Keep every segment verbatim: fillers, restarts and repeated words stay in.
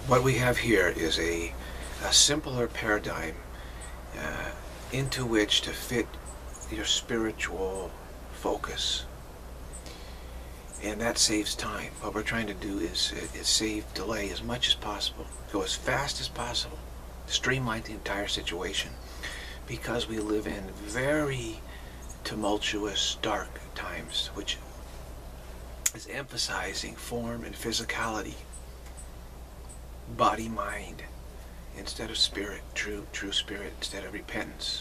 what we have here is a, a simpler paradigm uh, into which to fit your spiritual focus. And that saves time. What we're trying to do is, is save delay as much as possible. Go as fast as possible. Streamline the entire situation. Because we live in very tumultuous, dark times, which is emphasizing form and physicality. Body, mind, instead of spirit, true, true spirit, instead of repentance.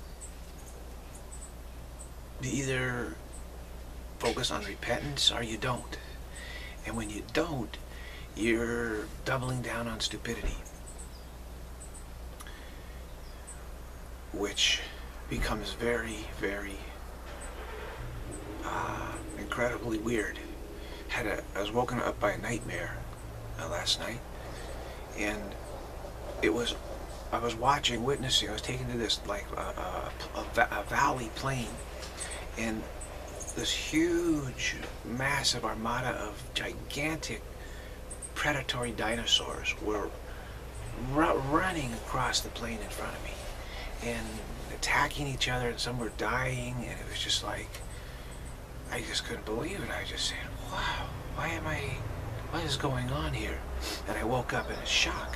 You either focus on repentance or you don't. And when you don't, you're doubling down on stupidity, which becomes very, very uh, incredibly weird. Had a, I was woken up by a nightmare uh, last night, and it was, I was watching, witnessing, I was taken to this, like, a, a, a, a valley plain, and this huge, massive armada of gigantic predatory dinosaurs were ru running across the plain in front of me and attacking each other, and some were dying, and it was just like, I just couldn't believe it. I just said, wow, why am I, what is going on here? And I woke up in a shock.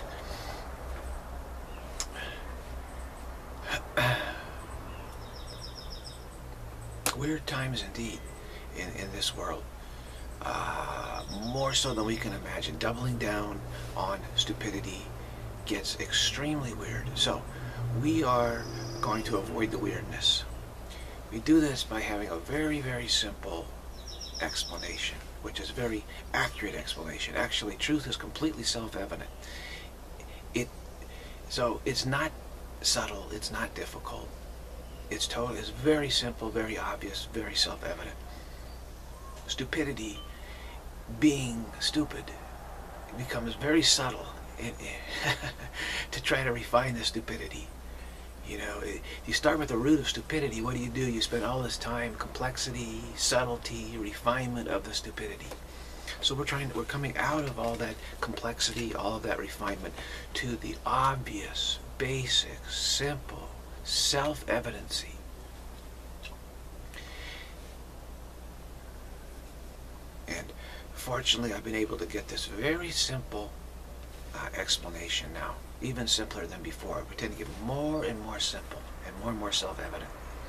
Weird times indeed in, in this world. Uh, more so than we can imagine. Doubling down on stupidity gets extremely weird. So we are going to avoid the weirdness. We do this by having a very, very simple explanation, which is a very accurate explanation. Actually, truth is completely self-evident. It, so it's not subtle, it's not difficult. It's totally, it's very simple, very obvious, very self-evident. Stupidity, being stupid, becomes very subtle in, in to try to refine the stupidity. You know, it, you start with the root of stupidity. What do you do? You spend all this time, complexity, subtlety, refinement of the stupidity. So we're trying, we're coming out of all that complexity, all of that refinement, to the obvious, basic, simple, self-evidency. And fortunately, I've been able to get this very simple uh, explanation now, even simpler than before. I tend to get more and more simple and more and more self-evident.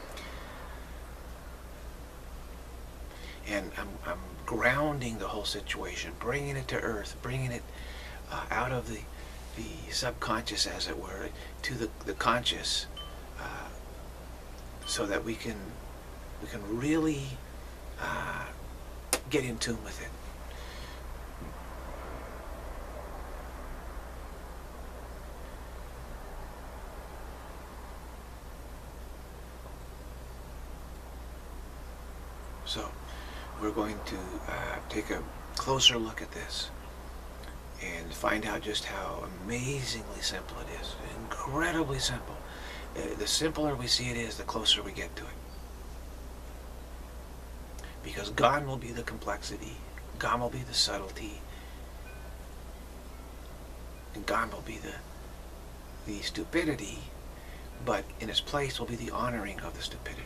And I'm, I'm grounding the whole situation, bringing it to earth, bringing it uh, out of the, the subconscious, as it were, to the, the conscious, uh, so that we can, we can really uh, get in tune with it. So we're going to uh, take a closer look at this and find out just how amazingly simple it is. Incredibly simple. Uh, the simpler we see it is, the closer we get to it. Because gone will be the complexity, gone will be the subtlety, and gone will be the, the stupidity, but in its place will be the honoring of the stupidity.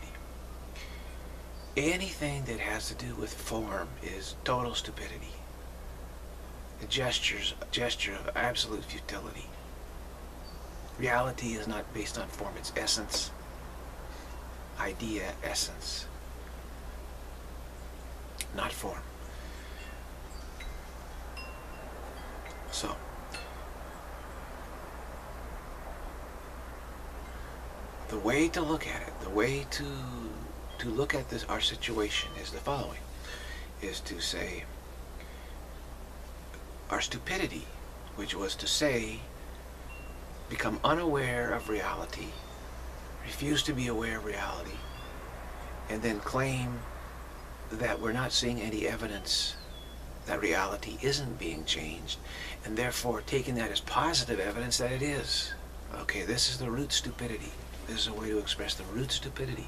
Anything that has to do with form is total stupidity. A gestures, a gesture of absolute futility. Reality is not based on form, it's essence. Idea, essence. Not form. So, the way to look at it, the way to to look at this, our situation, is the following: is to say, our stupidity, which was to say, become unaware of reality, refuse to be aware of reality, and then claim that we're not seeing any evidence that reality isn't being changed, and therefore taking that as positive evidence that it is. Okay, this is the root stupidity. This is a way to express the root stupidity.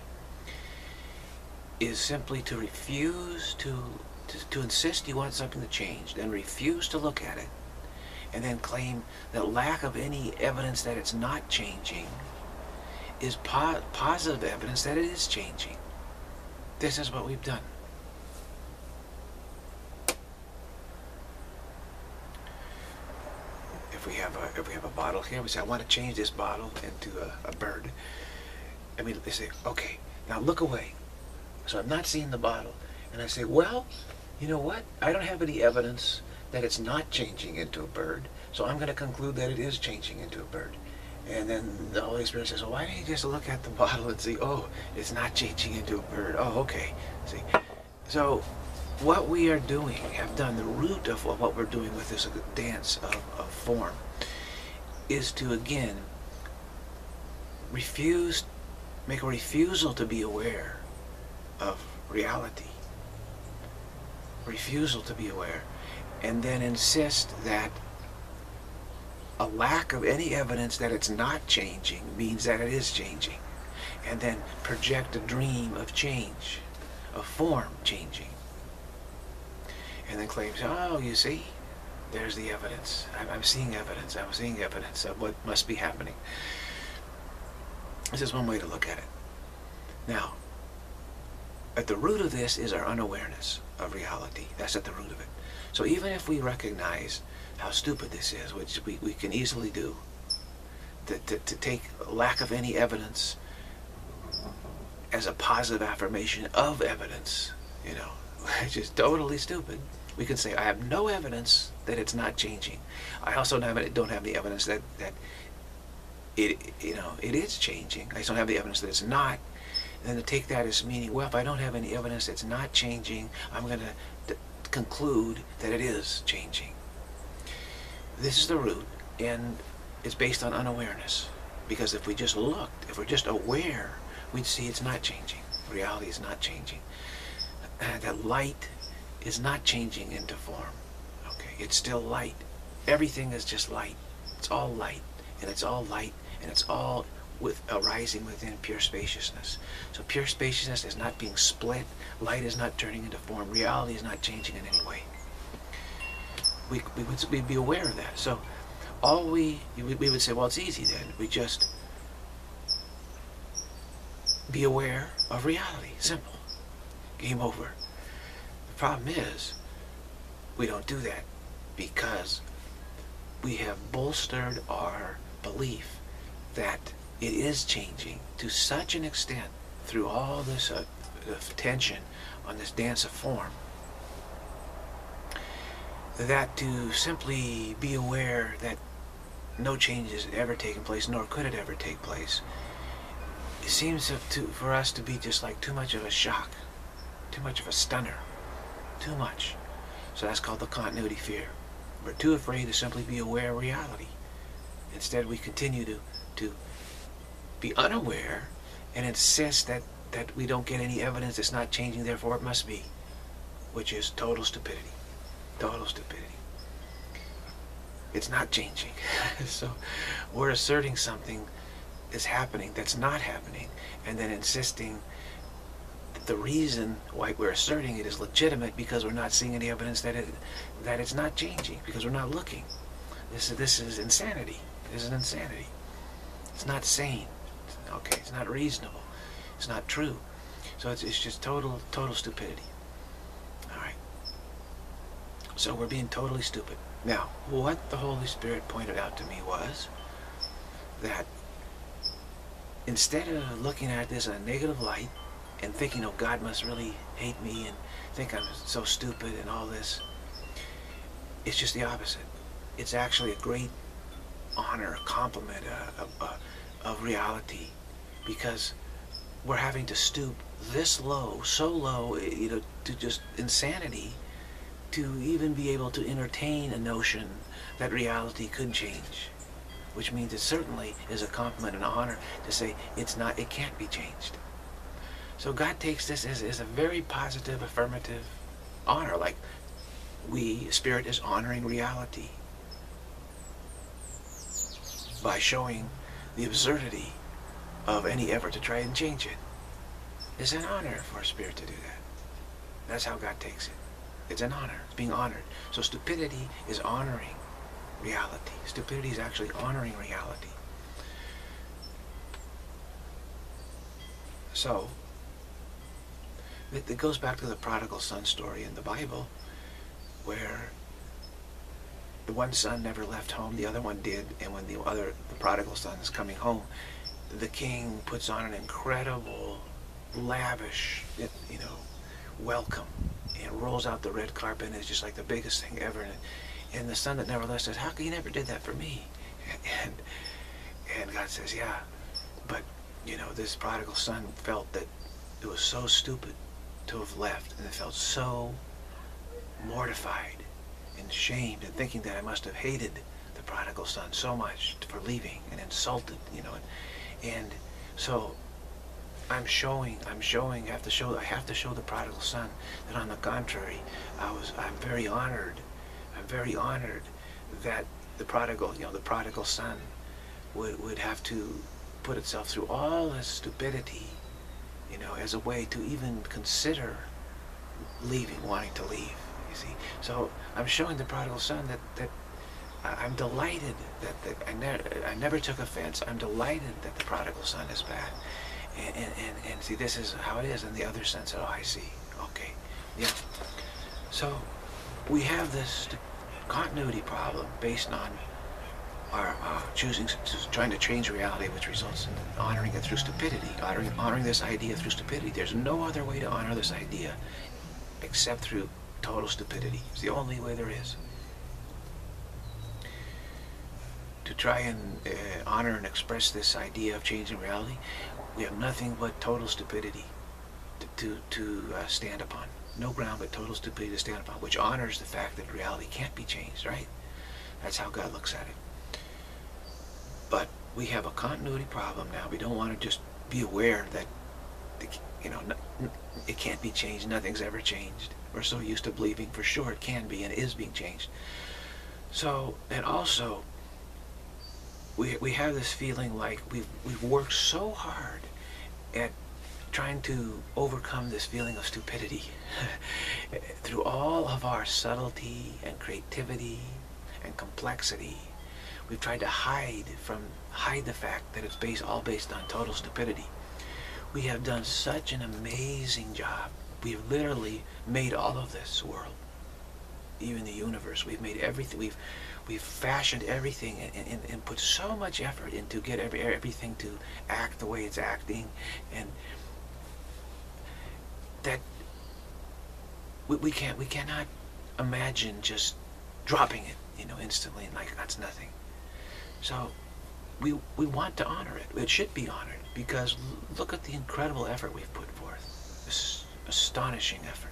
Is simply to refuse to, to, to insist you want something to change, then refuse to look at it, and then claim that lack of any evidence that it's not changing is po positive evidence that it is changing. This is what we've done. If we have a if we have a bottle here, we say, I want to change this bottle into a, a bird. I mean, they say, okay, now look away. So I'm not seeing the bottle, and I say, well, you know what? I don't have any evidence that it's not changing into a bird, so I'm going to conclude that it is changing into a bird. And then the Holy Spirit says, well, why don't you just look at the bottle and see, oh, it's not changing into a bird. Oh, okay. See, so what we are doing, have done, the root of what we're doing with this dance of, of form, is to, again, refuse, make a refusal to be aware of reality. Refusal to be aware. And then insist that a lack of any evidence that it's not changing means that it is changing. And then project a dream of change, of form changing. And then claims, oh, you see, there's the evidence. I'm, I'm seeing evidence. I'm seeing evidence of what must be happening. This is one way to look at it. Now, at the root of this is our unawareness of reality. That's at the root of it. So even if we recognize how stupid this is, which we, we can easily do, to, to, to take lack of any evidence as a positive affirmation of evidence, you know, which is totally stupid. We can say, I have no evidence that it's not changing. I also don't have the evidence that, that it, you know, it is changing. I just don't have the evidence that it's not. And then to take that as meaning, well, if I don't have any evidence that's not changing, I'm going to conclude that it is changing. This is the root, and it's based on unawareness. Because if we just looked, if we're just aware, we'd see it's not changing. Reality is not changing. Uh, that light is not changing into form. Okay, it's still light. Everything is just light. It's all light, and it's all light, and it's all with arising within pure spaciousness. So pure spaciousness is not being split. Light is not turning into form. Reality is not changing in any way. We, we would we'd be aware of that. So all we, we we would say, well, it's easy then. We just be aware of reality. Simple. Game over. The problem is we don't do that because we have bolstered our belief that it is changing to such an extent through all this uh, tension on this dance of form that to simply be aware that no change has ever taken place, nor could it ever take place, it seems to, for us to be just like too much of a shock, too much of a stunner, too much. So that's called the continuity fear. We're too afraid to simply be aware of reality. Instead, we continue to, to be unaware and insist that, that we don't get any evidence it's not changing, therefore it must be, which is total stupidity. Total stupidity. It's not changing. So we're asserting something is happening that's not happening, and then insisting that the reason why we're asserting it is legitimate because we're not seeing any evidence that it that it's not changing, because we're not looking. This is this is insanity. This is insanity. It's not sane. Okay, it's not reasonable. It's not true. So it's it's just total total stupidity. All right. So we're being totally stupid. Now, what the Holy Spirit pointed out to me was that instead of looking at this in a negative light and thinking, oh, God must really hate me and think I'm so stupid and all this, it's just the opposite. It's actually a great honor, a compliment, a, a, a, of reality, because we're having to stoop this low, so low, you know, to just insanity, to even be able to entertain a notion that reality could change, which means it certainly is a compliment and honor to say it's not, it can't be changed. So God takes this as, as a very positive, affirmative honor, like we, Spirit, is honoring reality by showing the absurdity of any effort to try and change it. It's an honor for a Spirit to do that. That's how God takes it. It's an honor. It's being honored. So stupidity is honoring reality. Stupidity is actually honoring reality. So, it, it goes back to the prodigal son story in the Bible, where the one son never left home, the other one did, and when the other, the prodigal son is coming home, the king puts on an incredible, lavish, you know, welcome, and rolls out the red carpet, and it's just like the biggest thing ever. And, and the son that never left says, "How come you never did that for me?" And and God says, "Yeah, but you know, this prodigal son felt that it was so stupid to have left, and it felt so mortified and shamed, and thinking that I must have hated the prodigal son so much for leaving, and insulted, you know." And, and so I'm showing, I'm showing, I have to show, I have to show the prodigal son that on the contrary, I was, I'm very honored, I'm very honored that the prodigal, you know, the prodigal son would, would have to put itself through all this stupidity, you know, as a way to even consider leaving, wanting to leave, you see. So I'm showing the prodigal son that, that I'm delighted that, that I, ne I never took offense. I'm delighted that the prodigal son is back. And, and, and, and see, this is how it is in the other sense. Oh, I see. Okay. Yeah. So we have this continuity problem based on our uh, choosing, trying to change reality, which results in honoring it through stupidity, honoring, honoring this idea through stupidity. There's no other way to honor this idea except through total stupidity. It's the only way there is. To try and uh, honor and express this idea of changing reality, we have nothing but total stupidity to, to, to uh, stand upon. No ground but total stupidity to stand upon, which honors the fact that reality can't be changed, right? That's how God looks at it. But we have a continuity problem now. We don't want to just be aware that, the, you know, it can't be changed. Nothing's ever changed. We're so used to believing for sure it can be and is being changed. So, and also, we, we have this feeling like we've, we've worked so hard at trying to overcome this feeling of stupidity through all of our subtlety and creativity and complexity. We've tried to hide from hide the fact that it's based all based on total stupidity. We have done such an amazing job. We've literally made all of this world, even the universe. We've made everything. We've we've fashioned everything and, and, and put so much effort into get every everything to act the way it's acting, and that we, we can't we cannot imagine just dropping it, you know, instantly, and like that's nothing. So we we want to honor it. It should be honored, because look at the incredible effort we've put forth. This astonishing effort.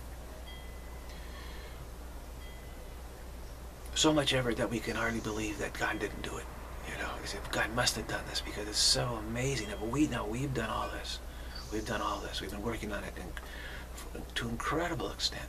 So much effort that we can hardly believe that God didn't do it. You know, as if God must have done this because it's so amazing. But we know we've done all this. We've done all this. We've been working on it in, to an incredible extent.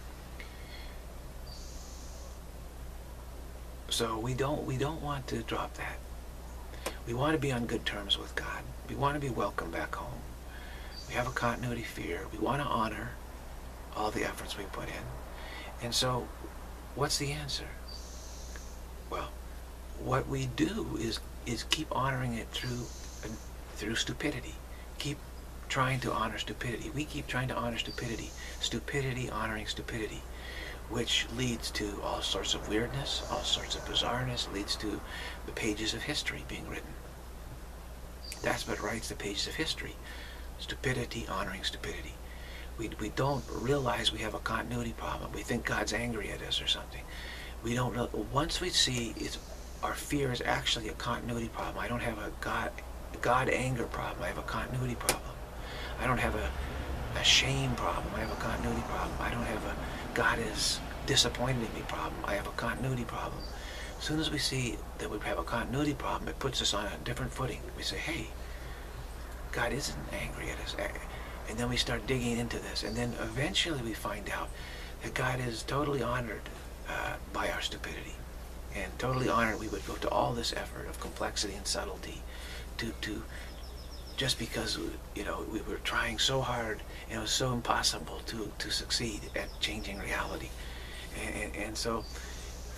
So we don't we don't want to drop that. We want to be on good terms with God. We want to be welcome back home. We have a continuity fear. We want to honor all the efforts we put in. And so, what's the answer? Well, what we do is is keep honoring it through uh, through stupidity. Keep trying to honor stupidity. We keep trying to honor stupidity. Stupidity honoring stupidity, which leads to all sorts of weirdness, all sorts of bizarreness, leads to the pages of history being written. That's what writes the pages of history. Stupidity honoring stupidity. We, we don't realize we have a continuity problem. We think God's angry at us or something. We don't know. Once we see it's, our fear is actually a continuity problem. I don't have a God, God anger problem. I have a continuity problem. I don't have a, a shame problem. I have a continuity problem. I don't have a God is disappointed in me problem. I have a continuity problem. As soon as we see that we have a continuity problem, it puts us on a different footing. We say, hey, God isn't angry at us. And then we start digging into this. And then eventually we find out that God is totally honored uh, by our stupidity. And totally honored we would go to all this effort of complexity and subtlety to, to just because, you know, we were trying so hard and it was so impossible to, to succeed at changing reality. And, and, and so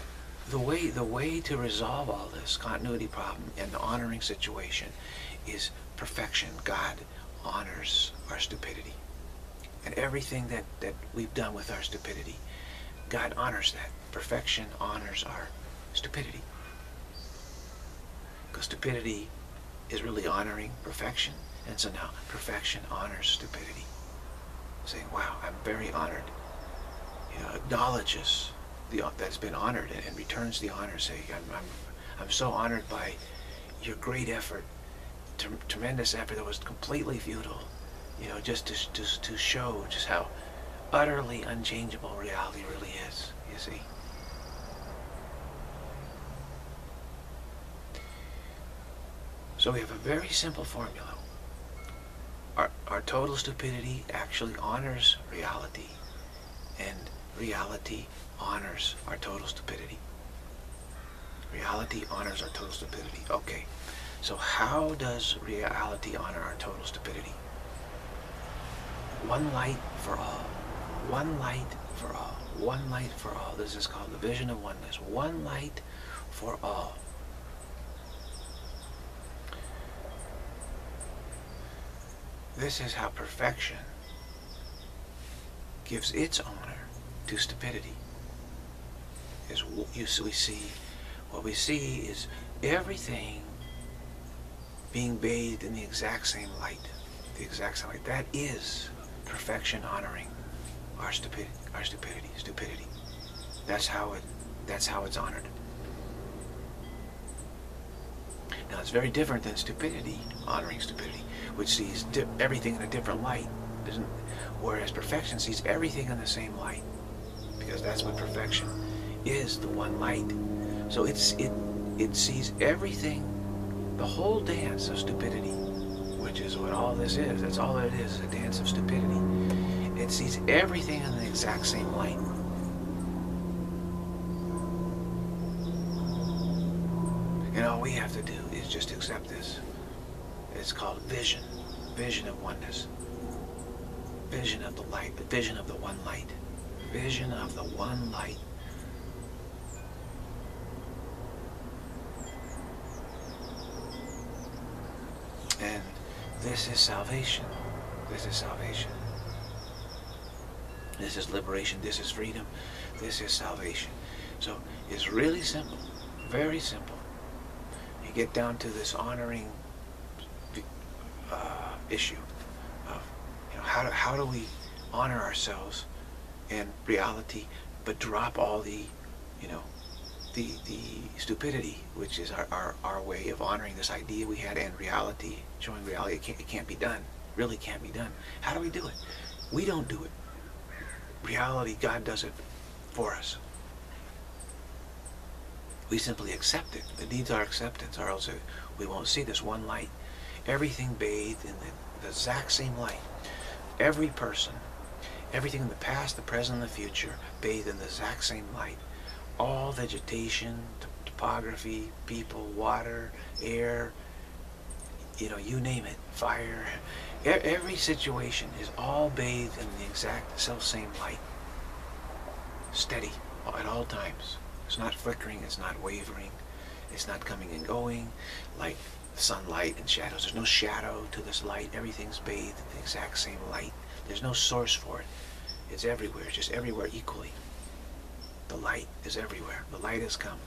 the way the way to resolve all this continuity problem and the honoring situation is perfection. God honors our stupidity. And everything that, that we've done with our stupidity, God honors that. Perfection honors our stupidity. Because stupidity is really honoring perfection. And so now perfection honors stupidity. Saying, wow, I'm very honored. You know, acknowledges the, that's been honored and, and returns the honor, saying, I'm, I'm, I'm so honored by your great effort, tremendous effort that was completely futile, you know, just to, just to show just how utterly unchangeable reality really is, you see. So we have a very simple formula. Our, our total stupidity actually honors reality, and reality honors our total stupidity. Reality honors our total stupidity. Okay, so how does reality honor our total stupidity? One light for all. One light for all. One light for all. This is called the vision of oneness. One light for all. This is how perfection gives its honor to stupidity. Is you we see what we see is everything being bathed in the exact same light. The exact same light. That is perfection honoring our stupidity. Our stupidity. Stupidity. That's how it. That's how it's honored. Now it's very different than stupidity honoring stupidity, which sees everything in a different light, doesn't? Whereas perfection sees everything in the same light, because that's what perfection is, the one light. So it's it it sees everything, the whole dance of stupidity, which is what all this is. That's all it is, is a dance of stupidity. It sees everything in the exact same light. And all we have to do is just accept this. It's called vision. Vision of oneness. Vision of the light. The vision of the one light. Vision of the one light. And this is salvation. This is salvation. This is liberation. This is freedom. This is salvation. So it's really simple. Very simple. You get down to this honoring uh, issue of, you know, how do, how do we honor ourselves in reality, but drop all the, you know, the the stupidity, which is our, our, our way of honoring this idea we had, and reality, showing reality it can't, it can't be done, really can't be done. How do we do it? We don't do it. Reality, God does it for us. We simply accept it. It needs our acceptance, or else we won't see this one light. Everything bathed in the, the exact same light. Every person, everything in the past, the present, and the future, bathed in the exact same light. All vegetation, topography, people, water, air, you know, you name it, fire. Every situation is all bathed in the exact self-same light. Steady at all times. It's not flickering, it's not wavering, it's not coming and going like sunlight and shadows. There's no shadow to this light. Everything's bathed in the exact same light. There's no source for it. It's everywhere. It's just everywhere equally. The light is everywhere. The light has come.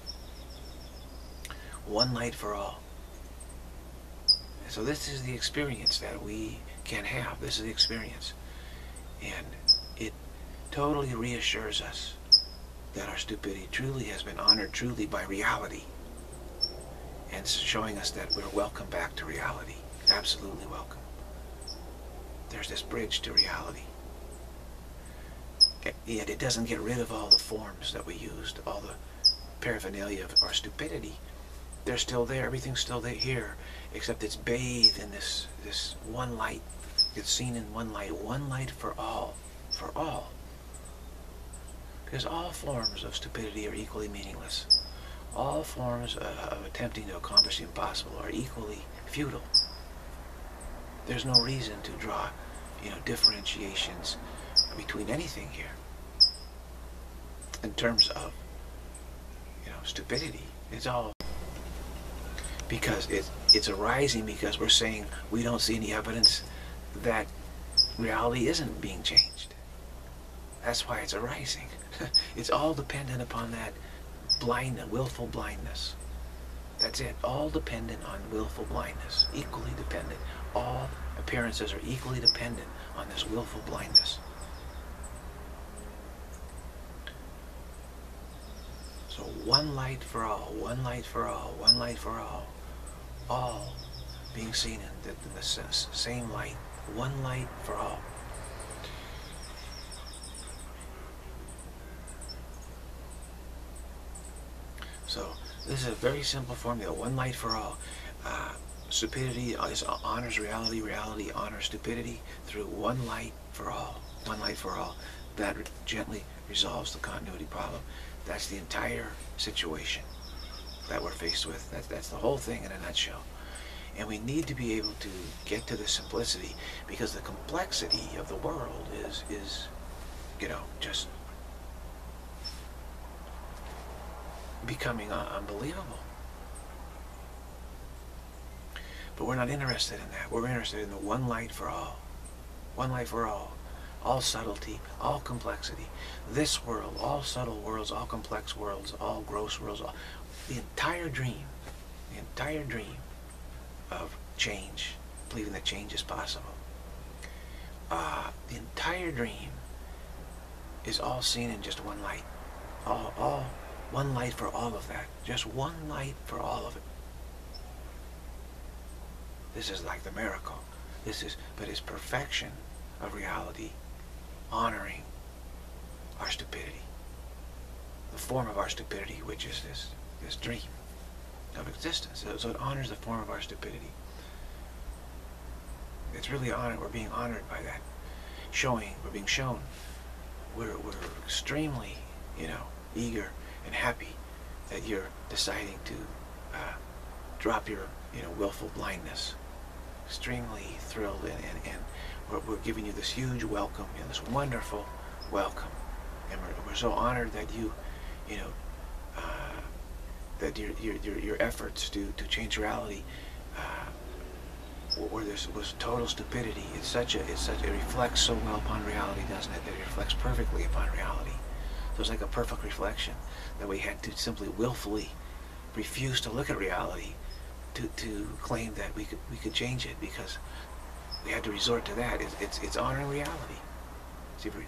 One light for all. And so this is the experience that we can have. This is the experience. And it totally reassures us that our stupidity truly has been honored truly by reality, and showing us that we're welcome back to reality. Absolutely welcome. There's this bridge to reality. Yet it doesn't get rid of all the forms that we used, all the paraphernalia of our stupidity. They're still there. Everything's still there here, except it's bathed in this this one light. It's seen in one light. One light for all. For all. Because all forms of stupidity are equally meaningless. All forms uh, of attempting to accomplish the impossible are equally futile. There's no reason to draw, you know, differentiations between anything here in terms of, you know, stupidity. It's all because it, it's arising because we're saying we don't see any evidence that reality isn't being changed. That's why it's arising. It's all dependent upon that blindness, willful blindness. That's it. All dependent on willful blindness. Equally dependent. All appearances are equally dependent on this willful blindness. So one light for all, one light for all, one light for all. All being seen in the, in the same light. One light for all. So this is a very simple formula. One light for all. Uh, stupidity is, honors reality. Reality honors stupidity through one light for all. One light for all. That gently resolves the continuity problem. That's the entire situation that we're faced with. That's, that's the whole thing in a nutshell. And we need to be able to get to the simplicity, because the complexity of the world is, is you know, just becoming uh, unbelievable. But we're not interested in that. We're interested in the one light for all. One light for all. All subtlety, all complexity. This world, all subtle worlds, all complex worlds, all gross worlds, all, the entire dream, the entire dream of change, believing that change is possible. Uh, the entire dream is all seen in just one light. All, all, one light for all of that. Just one light for all of it. This is like the miracle. This is, but it's perfection of reality, honoring our stupidity. The form of our stupidity, which is this, this dream of existence. So, so it honors the form of our stupidity. It's really honored. We're being honored by that. Showing, we're being shown. We're, we're extremely, you know, eager and happy that you're deciding to uh, drop your, you know, willful blindness. Extremely thrilled, and, and, and we're, we're giving you this huge welcome, you know, this wonderful welcome. And we're, we're so honored that you, you know, uh, that your, your, your, your efforts to, to change reality, uh, where there was total stupidity. It's such a, it's such, it reflects so well upon reality, doesn't it? That it reflects perfectly upon reality. So it's like a perfect reflection that we had to simply willfully refuse to look at reality to, to claim that we could, we could change it, because we had to resort to that. It's, it's, it's honoring reality. See if we,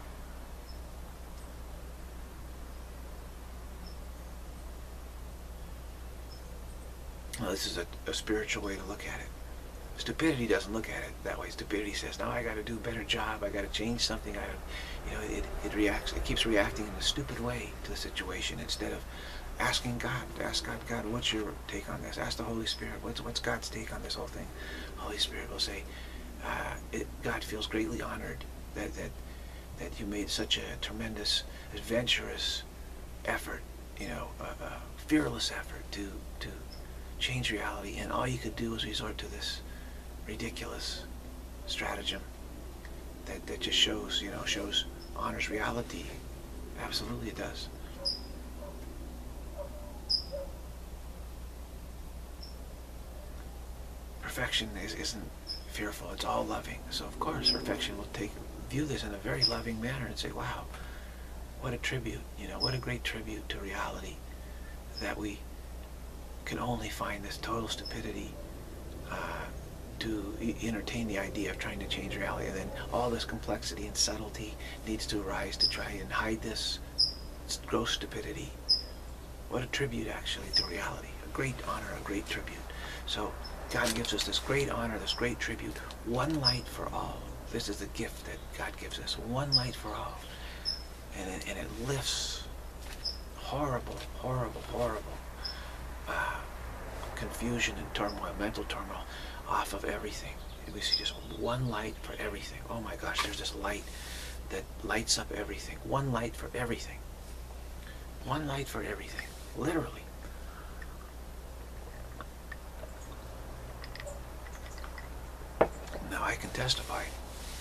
well, this is a, a spiritual way to look at it. Stupidity doesn't look at it that way. Stupidity says, "No, I got to do a better job. I got to change something." I, you know, it it reacts. It keeps reacting in a stupid way to the situation instead of asking God. Ask God, God, what's your take on this? Ask the Holy Spirit, what's what's God's take on this whole thing? Holy Spirit will say, uh, it, God feels greatly honored that that that you made such a tremendous, adventurous effort. You know, a, a fearless effort to to change reality, and all you could do was resort to this ridiculous stratagem that, that just shows, you know, shows, honors reality. Absolutely it does. Perfection is, isn't fearful, it's all loving. So of course perfection will take, view this in a very loving manner and say, wow, what a tribute, you know, what a great tribute to reality, that we can only find this total stupidity uh, to e entertain the idea of trying to change reality, and then all this complexity and subtlety needs to arise to try and hide this gross stupidity. What a tribute actually to reality, a great honor, a great tribute. So God gives us this great honor, this great tribute, one light for all. This is the gift that God gives us, one light for all. And it, and it lifts horrible, horrible, horrible uh, confusion and turmoil, mental turmoil, off of everything. We see just one light for everything. Oh my gosh, there's this light that lights up everything. One light for everything. One light for everything, literally. Now I can testify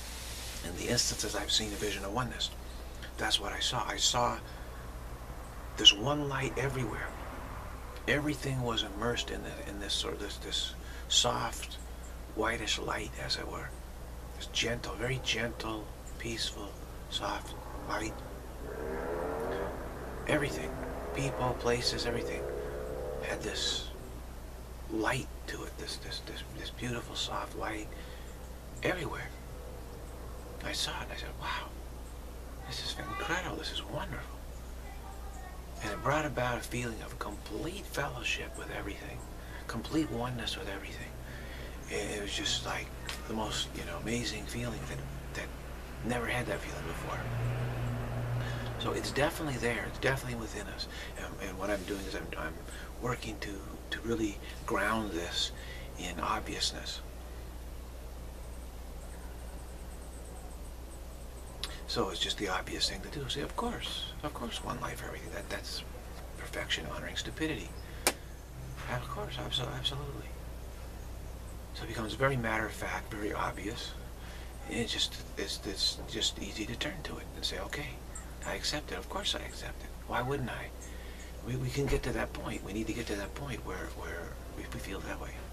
in the instances I've seen a vision of oneness. That's what I saw. I saw There's one light everywhere. Everything was immersed in this, in this sort of this, this soft, whitish light, as it were. This gentle, very gentle, peaceful, soft light. Everything, people, places, everything had this light to it. This this this this beautiful, soft light everywhere. I saw it and I said, "Wow, this is incredible. This is wonderful." And it brought about a feeling of complete fellowship with everything, complete oneness with everything. It was just like the most, you know, amazing feeling that that never had that feeling before. So it's definitely there. It's definitely within us. And, and what I'm doing is I'm, I'm working to to really ground this in obviousness. So it's just the obvious thing to do. Say, of course, of course, one life for everything. That that's perfection honoring stupidity. Of course, absolutely. So it becomes very matter of fact, very obvious. And it's just it's it's just easy to turn to it and say, okay, I accept it. Of course, I accept it. Why wouldn't I? We we can get to that point. We need to get to that point where where we, we feel that way.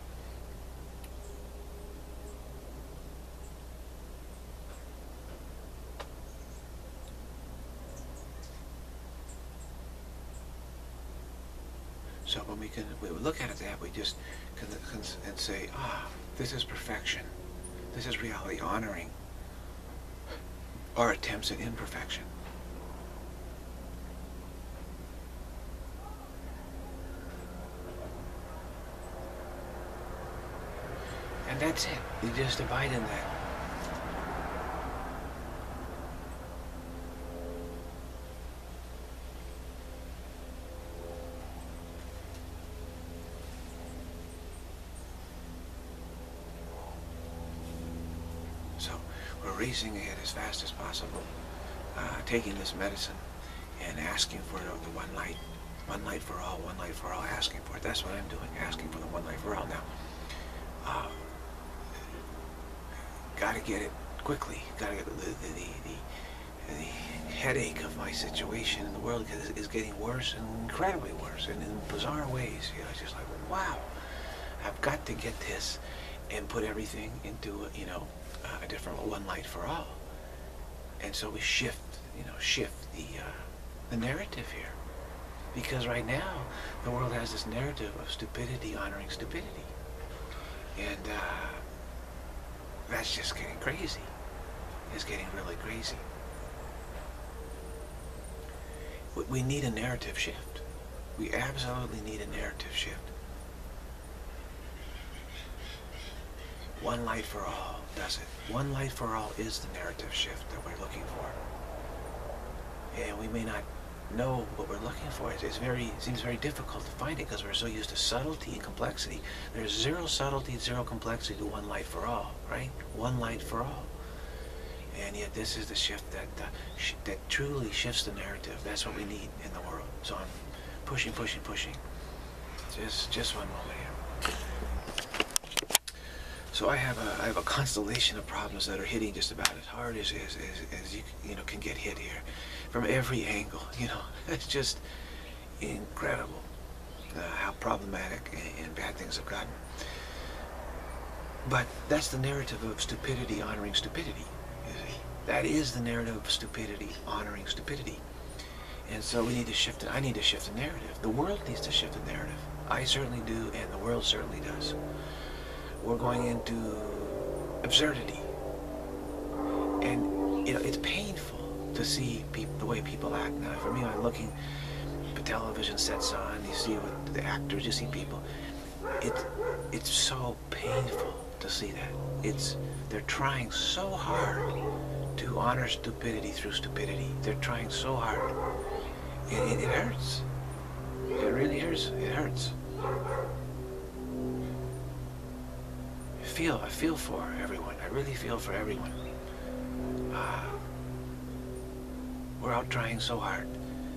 So when we can we look at it that, we just can, can and say, ah, this is perfection. This is reality, honoring our attempts at imperfection. And that's it. You just abide in that. So we're racing ahead as fast as possible, uh, taking this medicine and asking for the one light, one light for all, one light for all, asking for it. That's what I'm doing, asking for the one light for all. Now, uh, gotta get it quickly. Gotta get the the, the, the, the headache of my situation in the world is getting worse and incredibly worse, and in bizarre ways. You know, it's just like, wow, I've got to get this and put everything into, you know, uh, a different one light for all. And so we shift, you know, shift the uh, the narrative here, because right now the world has this narrative of stupidity honoring stupidity, and uh, that's just getting crazy. It's getting really crazy. We need a narrative shift. We absolutely need a narrative shift. One light for all does it. One light for all is the narrative shift that we're looking for. And we may not know what we're looking for. It's very, it seems very difficult to find it because we're so used to subtlety and complexity. There's zero subtlety, zero complexity to one light for all, right? One light for all. And yet this is the shift that uh, sh that truly shifts the narrative. That's what we need in the world. So I'm pushing, pushing, pushing. Just, just one moment here. So I have a I have a constellation of problems that are hitting just about as hard as as, as, as you you know can get hit here, from every angle. You know, it's just incredible uh, how problematic and, and bad things have gotten. But that's the narrative of stupidity honoring stupidity. You see, that is the narrative of stupidity honoring stupidity. And so we need to shift it. I need to shift the narrative. The world needs to shift the narrative. I certainly do, and the world certainly does. We're going into absurdity, and you know it's painful to see people, the way people act. Now, for me, I'm looking, the television sets on, you see what the actors, you see people. It's it's so painful to see that. It's they're trying so hard to honor stupidity through stupidity. They're trying so hard, and it, it hurts. It really hurts. It hurts. I feel, I feel for everyone. I really feel for everyone. Uh, we're out trying so hard,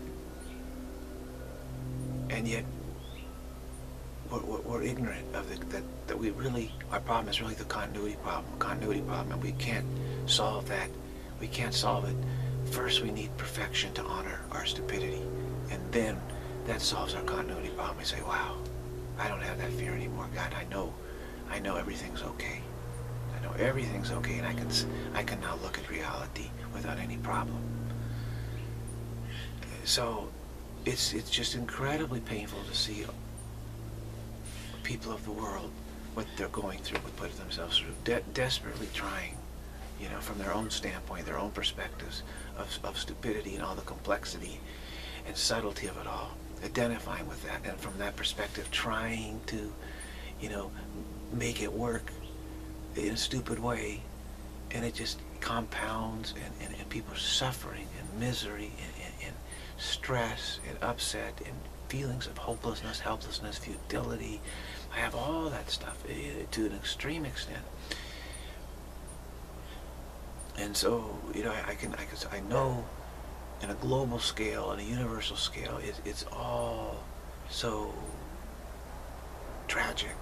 and yet we're, we're, we're ignorant of the, that that we really our problem is really the continuity problem, continuity problem, and we can't solve that. We can't solve it. First, we need perfection to honor our stupidity, And then that solves our continuity problem. We say, wow, I don't have that fear anymore. God, I know, I know everything's okay. I know everything's okay, and I can, I can now look at reality without any problem. So it's, it's just incredibly painful to see people of the world, what they're going through, what put themselves through, de desperately trying, you know, from their own standpoint, their own perspectives of, of stupidity and all the complexity and subtlety of it all, identifying with that, and from that perspective trying to, you know, make it work in a stupid way, and it just compounds, and, and, and people are suffering and misery and, and, and stress and upset and feelings of hopelessness, helplessness, futility. I have all that stuff to an extreme extent. And so, you know, I, I can, I can, I know, in a global scale, on a universal scale, it, it's all so tragic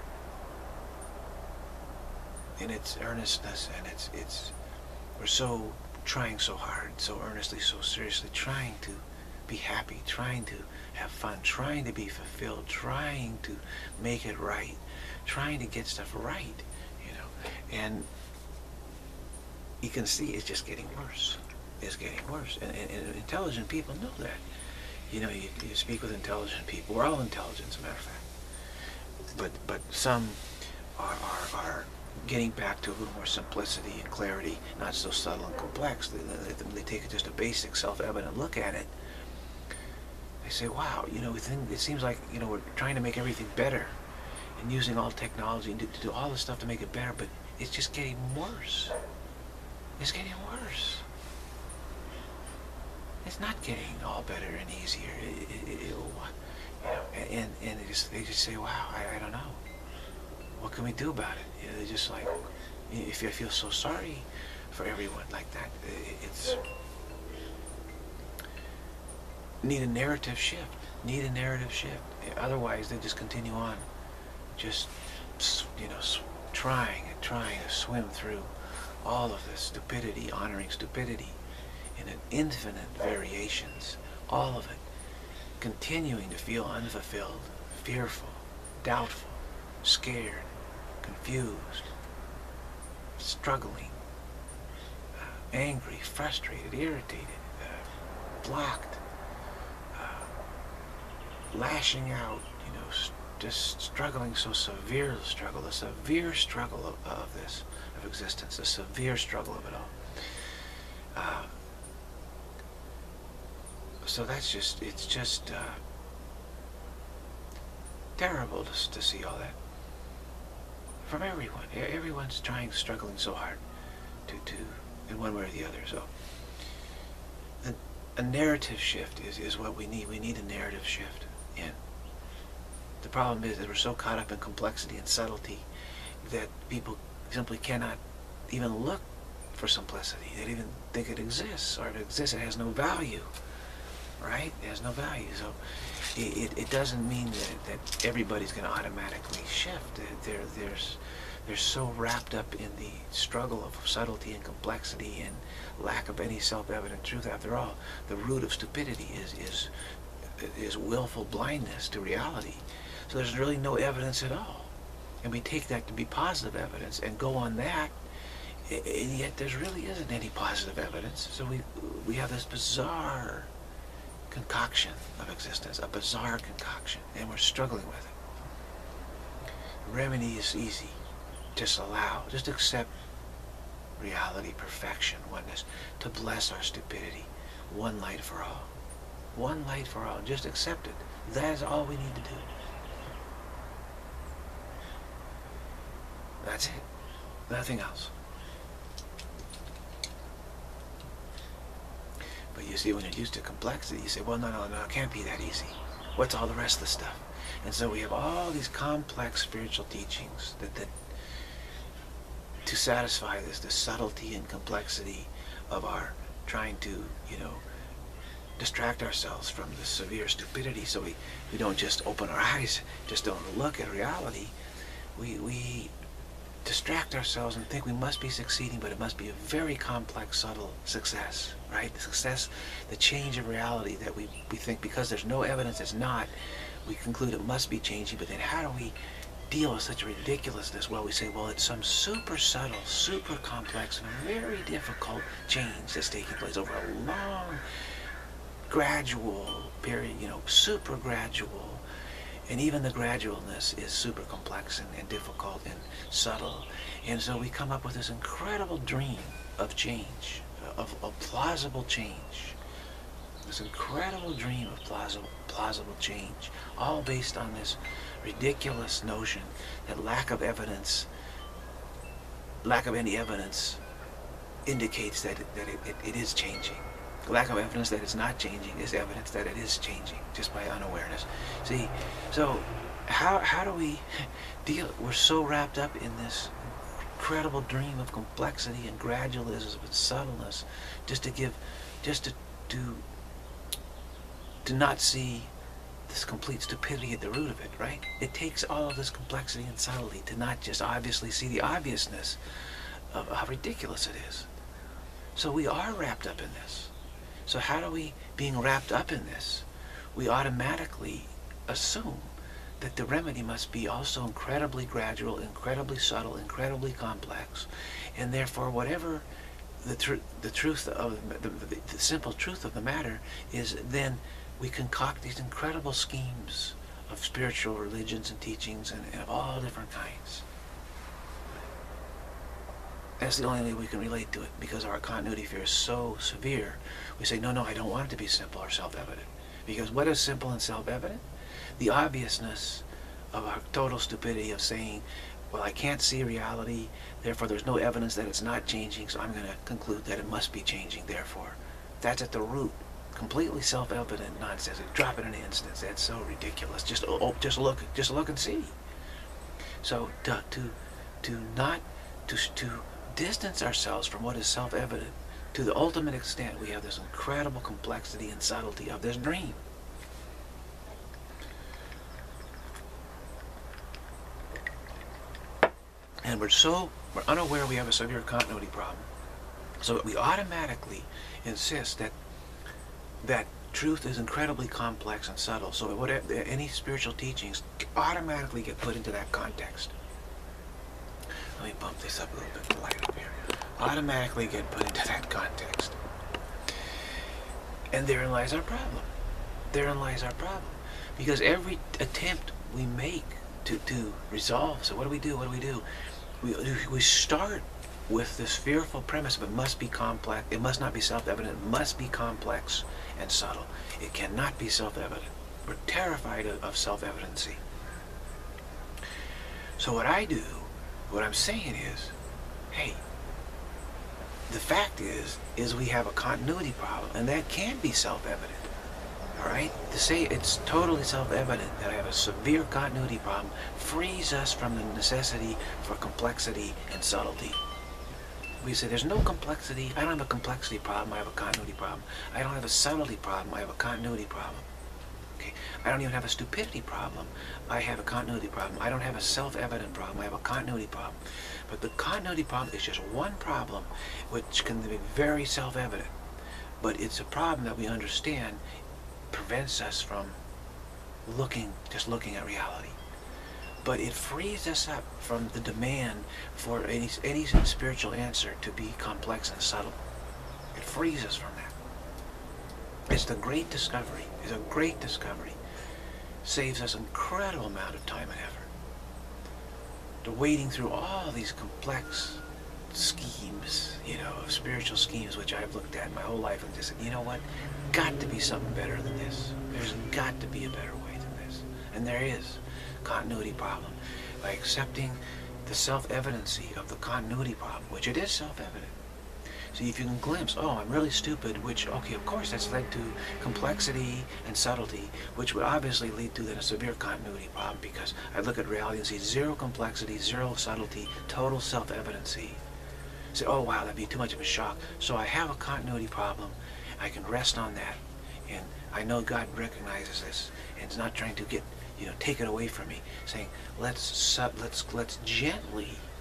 in its earnestness, and it's, it's, we're so trying so hard, so earnestly, so seriously, trying to be happy, trying to have fun, trying to be fulfilled, trying to make it right, trying to get stuff right, you know, and you can see it's just getting worse. It's getting worse, and, and, and intelligent people know that. You know, you, you speak with intelligent people. We're all intelligent, as a matter of fact. But but some are, are, are getting back to a little more simplicity and clarity, not so subtle and complex. They, they, they take just a basic, self-evident look at it. They say, wow, you know, we think, it seems like, you know, we're trying to make everything better and using all technology and to, to do all this stuff to make it better, but it's just getting worse. It's getting worse. It's not getting all better and easier. It, it, it, you know, and and they just they just say, wow, I, I don't know. What can we do about it? You know, they're just like, if I feel so sorry for everyone like that, it's need a narrative shift. Need a narrative shift. Otherwise, they just continue on, just you know, trying and trying to swim through all of this stupidity, honoring stupidity in an infinite variations, all of it, continuing to feel unfulfilled, fearful, doubtful, scared, confused, struggling, uh, angry, frustrated, irritated, uh, blocked, uh, lashing out, you know, just struggling so severe the struggle, the severe struggle of, of this, of existence, the severe struggle of it all. Uh, so that's just, it's just uh, terrible to, to see all that. From everyone. Everyone's trying, struggling so hard to, to in one way or the other. So a, a narrative shift is, is what we need. We need a narrative shift. And the problem is that we're so caught up in complexity and subtlety that people simply cannot even look for simplicity. They don't even think it exists, or it exists, it has no value. Right? It has no value. So it, it, it doesn't mean that, that everybody's going to automatically shift. They're, there's, they're so wrapped up in the struggle of subtlety and complexity and lack of any self-evident truth. After all, the root of stupidity is, is, is willful blindness to reality. So there's really no evidence at all. And we take that to be positive evidence and go on that, and yet there really isn't any positive evidence. So we, we have this bizarre concoction of existence, a bizarre concoction, and we're struggling with it. The remedy is easy. Just allow, just accept reality, perfection, oneness, to bless our stupidity, one light for all. One light for all. Just accept it. That is all we need to do. That's it. Nothing else. But you see, when you're used to complexity, you say, well, no, no, no, it can't be that easy. What's all the rest of the stuff? And so we have all these complex spiritual teachings that, that to satisfy this, the subtlety and complexity of our trying to, you know, distract ourselves from the severe stupidity, so we, we don't just open our eyes, just don't look at reality. We, we distract ourselves and think we must be succeeding, but it must be a very complex, subtle success, right? The success, the change of reality that we, we think because there's no evidence it's not, we conclude it must be changing, but then how do we deal with such ridiculousness? Well, we say, well, it's some super subtle, super complex, and very difficult change that's taking place over a long, gradual period, you know, super gradual. And even the gradualness is super complex and, and difficult and subtle. And so we come up with this incredible dream of change, of, of plausible change. This incredible dream of plausible, plausible change, all based on this ridiculous notion that lack of evidence, lack of any evidence indicates that it, that it, it, it is changing. Lack of evidence that it's not changing is evidence that it is changing, just by unawareness. See, so how, how do we deal? We're so wrapped up in this incredible dream of complexity and gradualism and subtleness, just to give, just to, to, to not see this complete stupidity at the root of it, right? It takes all of this complexity and subtlety to not just obviously see the obviousness of how ridiculous it is. So we are wrapped up in this. So how do we, being wrapped up in this, we automatically assume that the remedy must be also incredibly gradual, incredibly subtle, incredibly complex, and therefore whatever the, tr the truth of the, the, the simple truth of the matter is, then we concoct these incredible schemes of spiritual religions and teachings and, and of all different kinds. That's the only way we can relate to it, because our continuity fear is so severe. We say, no, no, I don't want it to be simple or self-evident. Because what is simple and self-evident? The obviousness of our total stupidity of saying, well, I can't see reality, therefore there's no evidence that it's not changing, so I'm going to conclude that it must be changing, therefore. That's at the root. Completely self-evident nonsense. Drop it in an instant. That's so ridiculous. Just, oh, just look, just look and see. So to, to, to not, to, to distance ourselves from what is self-evident to the ultimate extent, we have this incredible complexity and subtlety of this dream. And we're so, we're unaware we have a severe continuity problem. So we automatically insist that that truth is incredibly complex and subtle. So whatever, any spiritual teachings automatically get put into that context. Let me bump this up a little bit, the light up here. Automatically get put into that context. And therein lies our problem. Therein lies our problem. Because every attempt we make to, to resolve, so what do we do, what do we do? We, we start with this fearful premise of it must be complex, it must not be self-evident, it must be complex and subtle. It cannot be self-evident. We're terrified of, of self-evidency. So what I do, what I'm saying is, hey, the fact is, is we have a continuity problem, and that can be self-evident. All right? To say it's totally self-evident that I have a severe continuity problem frees us from the necessity for complexity and subtlety. We say there's no complexity. I don't have a complexity problem. I have a continuity problem. I don't have a subtlety problem. I have a continuity problem. Okay? I don't even have a stupidity problem. I have a continuity problem. I don't have a self-evident problem. I have a continuity problem. But the continuity problem is just one problem which can be very self-evident. But it's a problem that we understand prevents us from looking, just looking at reality. But it frees us up from the demand for any, any spiritual answer to be complex and subtle. It frees us from that. It's the great discovery. It's a great discovery. Saves us an incredible amount of time and effort. To wading through all these complex schemes, you know, of spiritual schemes which I've looked at my whole life and just said, you know what? Got to be something better than this. There's got to be a better way than this. And there is. Continuity problem. By accepting the self-evidency of the continuity problem, which it is self-evident. So if you can glimpse, oh, I'm really stupid, which, okay, of course, that's led to complexity and subtlety, which would obviously lead to then a severe continuity problem, because I look at reality and see zero complexity, zero subtlety, total self-evidency. Say, oh, wow, that'd be too much of a shock. So I have a continuity problem. I can rest on that. And I know God recognizes this and is not trying to get, you know, take it away from me, saying, let's, let's, let's gently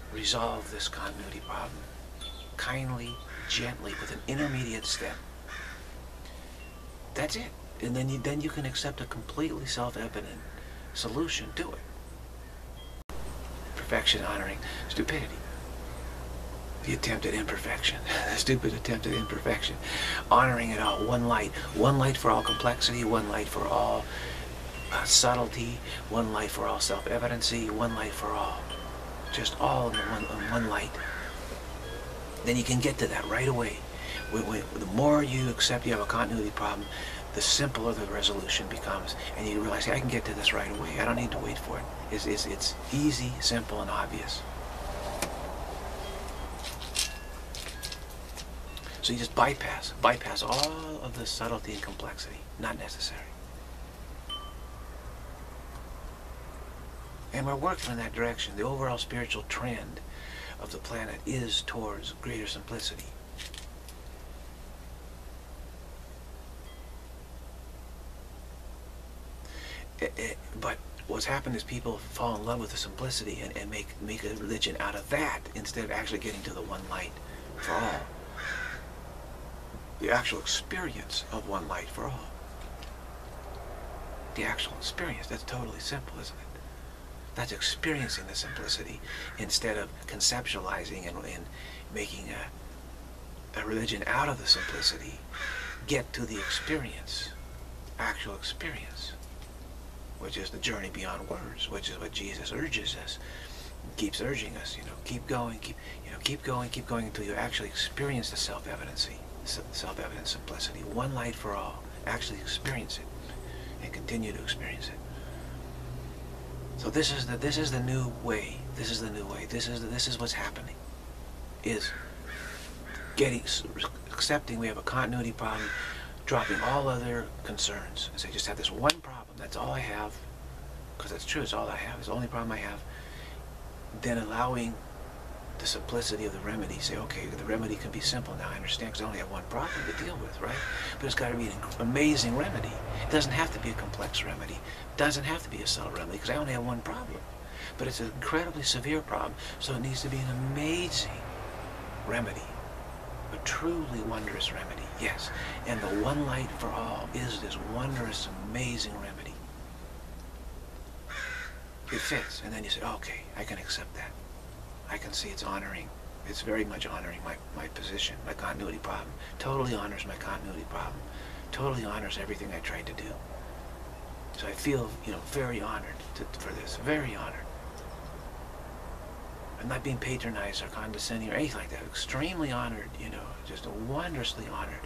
resolve this continuity problem kindly, gently, with an intermediate step. That's it. And then you, then you can accept a completely self-evident solution to it. Perfection honoring stupidity. The attempt at imperfection. The stupid attempt at imperfection. Honoring it all. One light. One light for all complexity. One light for all uh, subtlety. One light for all self-evidency. One light for all. Just all in one, in one light. Then you can get to that right away. When, when, the more you accept you have a continuity problem, the simpler the resolution becomes. And you realize, hey, I can get to this right away. I don't need to wait for it. It's, it's, it's easy, simple, and obvious. So you just bypass, bypass all of the subtlety and complexity. Not necessary. And we're working in that direction. The overall spiritual trend of the planet is towards greater simplicity. It, it, but what's happened is people fall in love with the simplicity and, and make, make a religion out of that instead of actually getting to the one light for all. The actual experience of one light for all. The actual experience. That's totally simple, isn't it? That's experiencing the simplicity instead of conceptualizing and, and making a, a religion out of the simplicity. Get to the experience. Actual experience. Which is the journey beyond words. Which is what Jesus urges us. Keeps urging us, you know, keep going, keep, you know, keep going, keep going until you actually experience the self-evidency. Self-evident simplicity. One light for all. Actually experience it and continue to experience it. So this is the this is the new way. This is the new way. This is the, this is what's happening. Is getting accepting we have a continuity problem, dropping all other concerns and say just have this one problem. That's all I have, because that's true. It's all I have. It's the only problem I have. Then allowing the simplicity of the remedy. Say, okay, the remedy can be simple now. I understand because I only have one problem to deal with, right? But it's got to be an amazing remedy. It doesn't have to be a complex remedy. It doesn't have to be a subtle remedy because I only have one problem. But it's an incredibly severe problem, so it needs to be an amazing remedy. A truly wondrous remedy, yes. And the one light for all is this wondrous, amazing remedy. It fits, and then you say, okay, I can accept that. I can see it's honoring, it's very much honoring my, my position, my continuity problem. Totally honors my continuity problem. Totally honors everything I tried to do. So I feel, you know, very honored to, for this, very honored. I'm not being patronized or condescending or anything like that. Extremely honored, you know, just wondrously honored.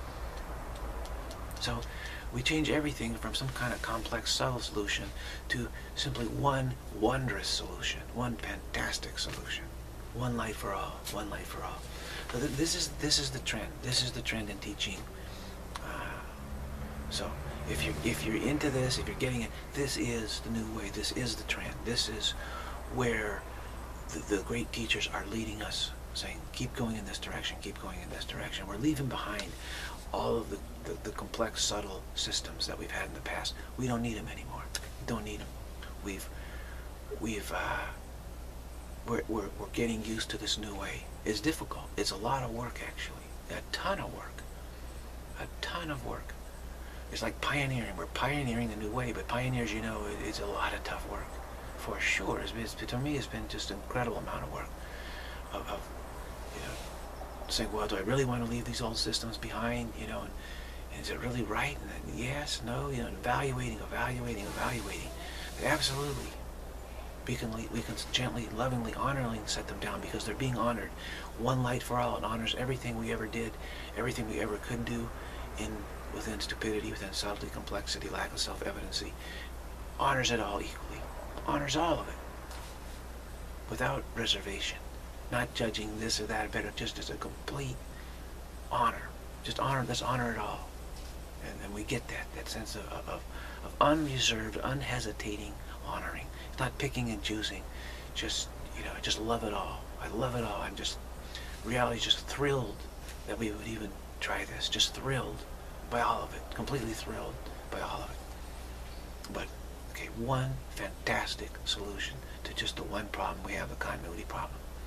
So we change everything from some kind of complex, subtle solution to simply one wondrous solution, one fantastic solution. One light for all, one light for all. So th this is this is the trend. This is the trend in teaching. Uh, so if you're if you're into this, if you're getting it, this is the new way. This is the trend. This is where the, the great teachers are leading us, saying, keep going in this direction, keep going in this direction. We're leaving behind all of the, the, the complex, subtle systems that we've had in the past. We don't need them anymore. We don't need them. We've, we've, uh, we're, we're, we're getting used to this new way. It's difficult. It's a lot of work, actually. A ton of work. A ton of work. It's like pioneering. We're pioneering the new way, but pioneers, you know, it, it's a lot of tough work. For sure. It's, it's, to me, it's been just an incredible amount of work. Of, of you know, saying, well, do I really want to leave these old systems behind, you know, and, and is it really right? And then yes, no, you know, evaluating, evaluating, evaluating. But absolutely, we can, we can gently, lovingly, honoringly set them down because they're being honored. One light for all. It honors everything we ever did, everything we ever could do in within stupidity, within subtlety, complexity, lack of self-evidency. Honors it all equally. Honors all of it. Without reservation. Not judging this or that better, just as a complete honor. Just honor, let's honor it all. And, and we get that, that sense of, of, of unreserved, unhesitating honoring. It's not picking and choosing. Just, you know, just love it all. I love it all. I'm just, reality just thrilled that we would even try this. Just thrilled by all of it. Completely thrilled by all of it. But, okay, one fantastic solution to just the one problem we have, the continuity problem.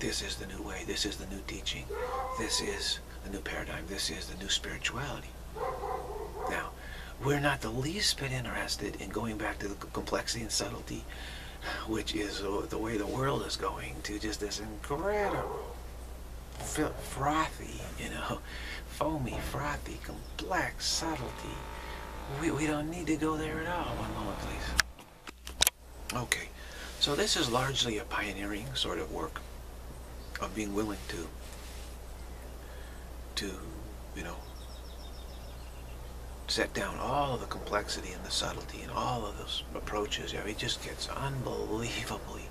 This is the new way. This is the new teaching. This is the new paradigm. This is the new spirituality. Now, we're not the least bit interested in going back to the complexity and subtlety, which is the way the world is going, to just this incredible, frothy, you know, foamy, frothy, complex subtlety. We, we don't need to go there at all. One moment, please. Okay, so this is largely a pioneering sort of work of being willing to, to, you know, set down all of the complexity and the subtlety and all of those approaches. It just gets unbelievably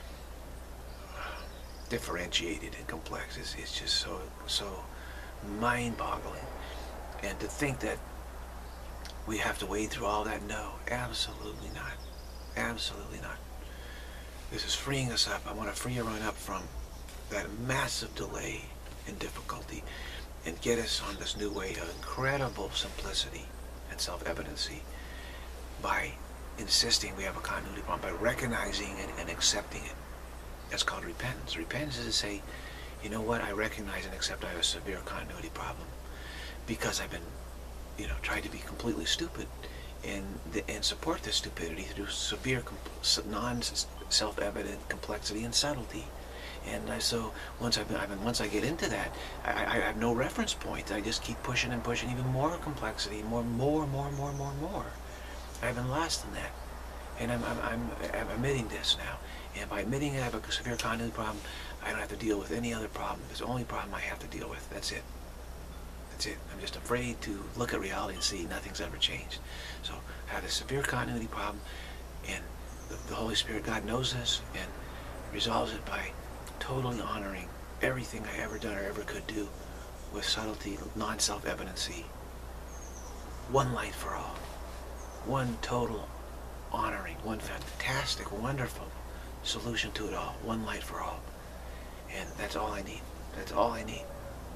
differentiated and complex. It's, it's just so, so mind-boggling. And to think that we have to wade through all that, no, absolutely not. Absolutely not. This is freeing us up. I want to free everyone up from that massive delay and difficulty and get us on this new way of incredible simplicity and self-evidency by insisting we have a continuity problem, by recognizing it and accepting it. That's called repentance. Repentance is to say, you know what, I recognize and accept I have a severe continuity problem because I've been, you know, tried to be completely stupid and, and support this stupidity through severe, non-self-evident complexity and subtlety. And I, so once I've been, I've been, once I get into that, I, I have no reference point. I just keep pushing and pushing even more complexity, more, more, more, more, more, more. I've been lost in that, and I'm, I'm, I'm, I'm admitting this now. And by admitting I have a severe continuity problem, I don't have to deal with any other problem. There's the only problem I have to deal with. That's it. That's it. I'm just afraid to look at reality and see nothing's ever changed. So I have a severe continuity problem, and the, the Holy Spirit, God knows this, and resolves it by totally honoring everything I ever done or ever could do with subtlety, non-self-evidency. One light for all. One total honoring. One fantastic, wonderful solution to it all. One light for all. And that's all I need. That's all I need.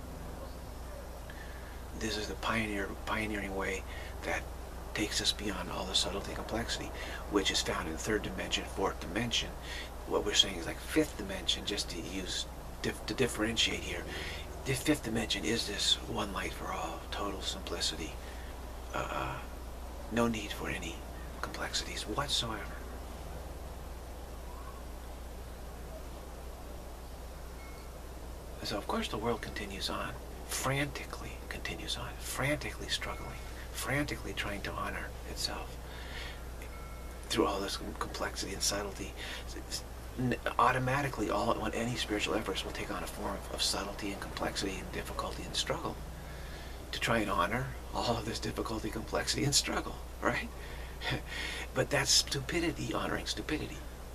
This is the pioneer, pioneering way that takes us beyond all the subtlety and complexity, which is found in third dimension, fourth dimension. What we're saying is like fifth dimension, just to use, dif to differentiate here. The fifth dimension is this one light for all, total simplicity. Uh, uh, no need for any complexities whatsoever. So of course the world continues on, frantically continues on, frantically struggling, frantically trying to honor itself through all this complexity and subtlety. Automatically, all when any spiritual efforts will take on a form of, of subtlety and complexity and difficulty and struggle to try and honor all of this difficulty, complexity, and struggle, right? But that's stupidity honoring stupidity.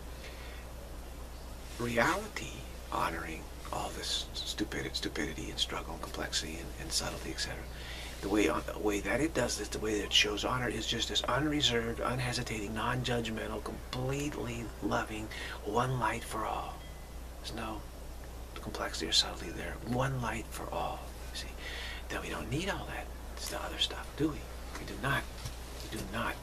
Reality honoring all this stupidity, stupidity and struggle and complexity and, and subtlety, et cetera. The way, on, the way that it does this, the way that it shows honor, is just this unreserved, unhesitating, non-judgmental, completely loving, one light for all. There's no complexity or subtlety there. One light for all. See, then we don't need all that. It's the other stuff, do we? We do not. We do not.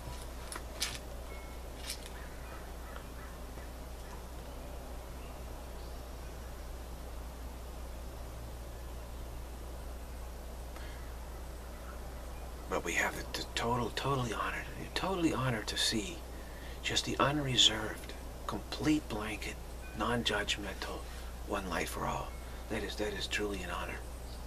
But we have the total, totally honored, totally honored to see just the unreserved, complete blanket, non-judgmental, one light for all. That is, that is truly an honor.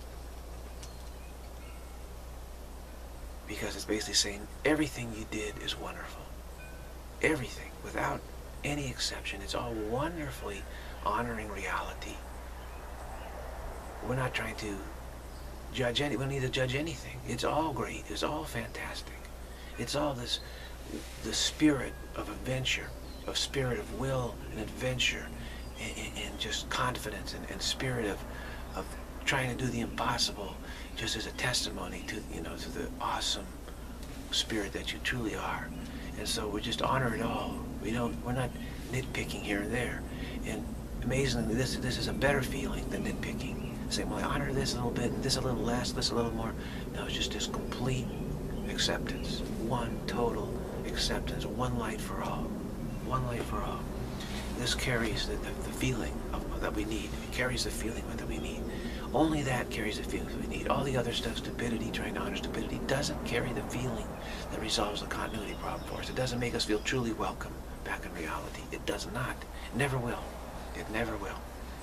Because it's basically saying everything you did is wonderful. Everything, without any exception. It's all wonderfully honoring reality. We're not trying to judge any, we don't need to judge anything. It's all great. It's all fantastic. It's all this, the spirit of adventure, of spirit of will and adventure, and, and, and just confidence and, and spirit of, of trying to do the impossible, just as a testimony to, you know, to the awesome spirit that you truly are. And so we just honor it all. We don't, we're not nitpicking here and there. And amazingly, this this is a better feeling than nitpicking. Saying, well, I honor this a little bit, this a little less, this a little more. No, it's just this complete acceptance. One total acceptance. One light for all. One light for all. This carries the, the, the feeling of that we need. It carries the feeling that we need. Only that carries the feeling that we need. All the other stuff, stupidity, trying to honor stupidity, doesn't carry the feeling that resolves the continuity problem for us. It doesn't make us feel truly welcome back in reality. It does not. It never will. It never will.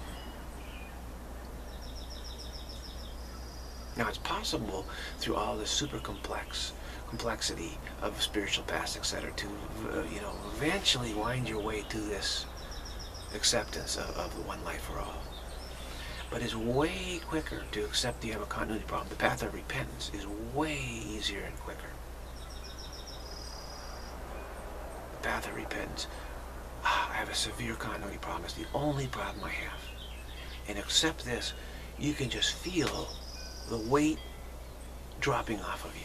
Now, it's possible through all this super complex complexity of spiritual paths, et cetera, to uh, you know, eventually wind your way to this acceptance of, of the one life for all. But it's way quicker to accept that you have a continuity problem. The path of repentance is way easier and quicker. The path of repentance. Ah, I have a severe continuity problem. It's the only problem I have. And accept this, you can just feel the weight dropping off of you.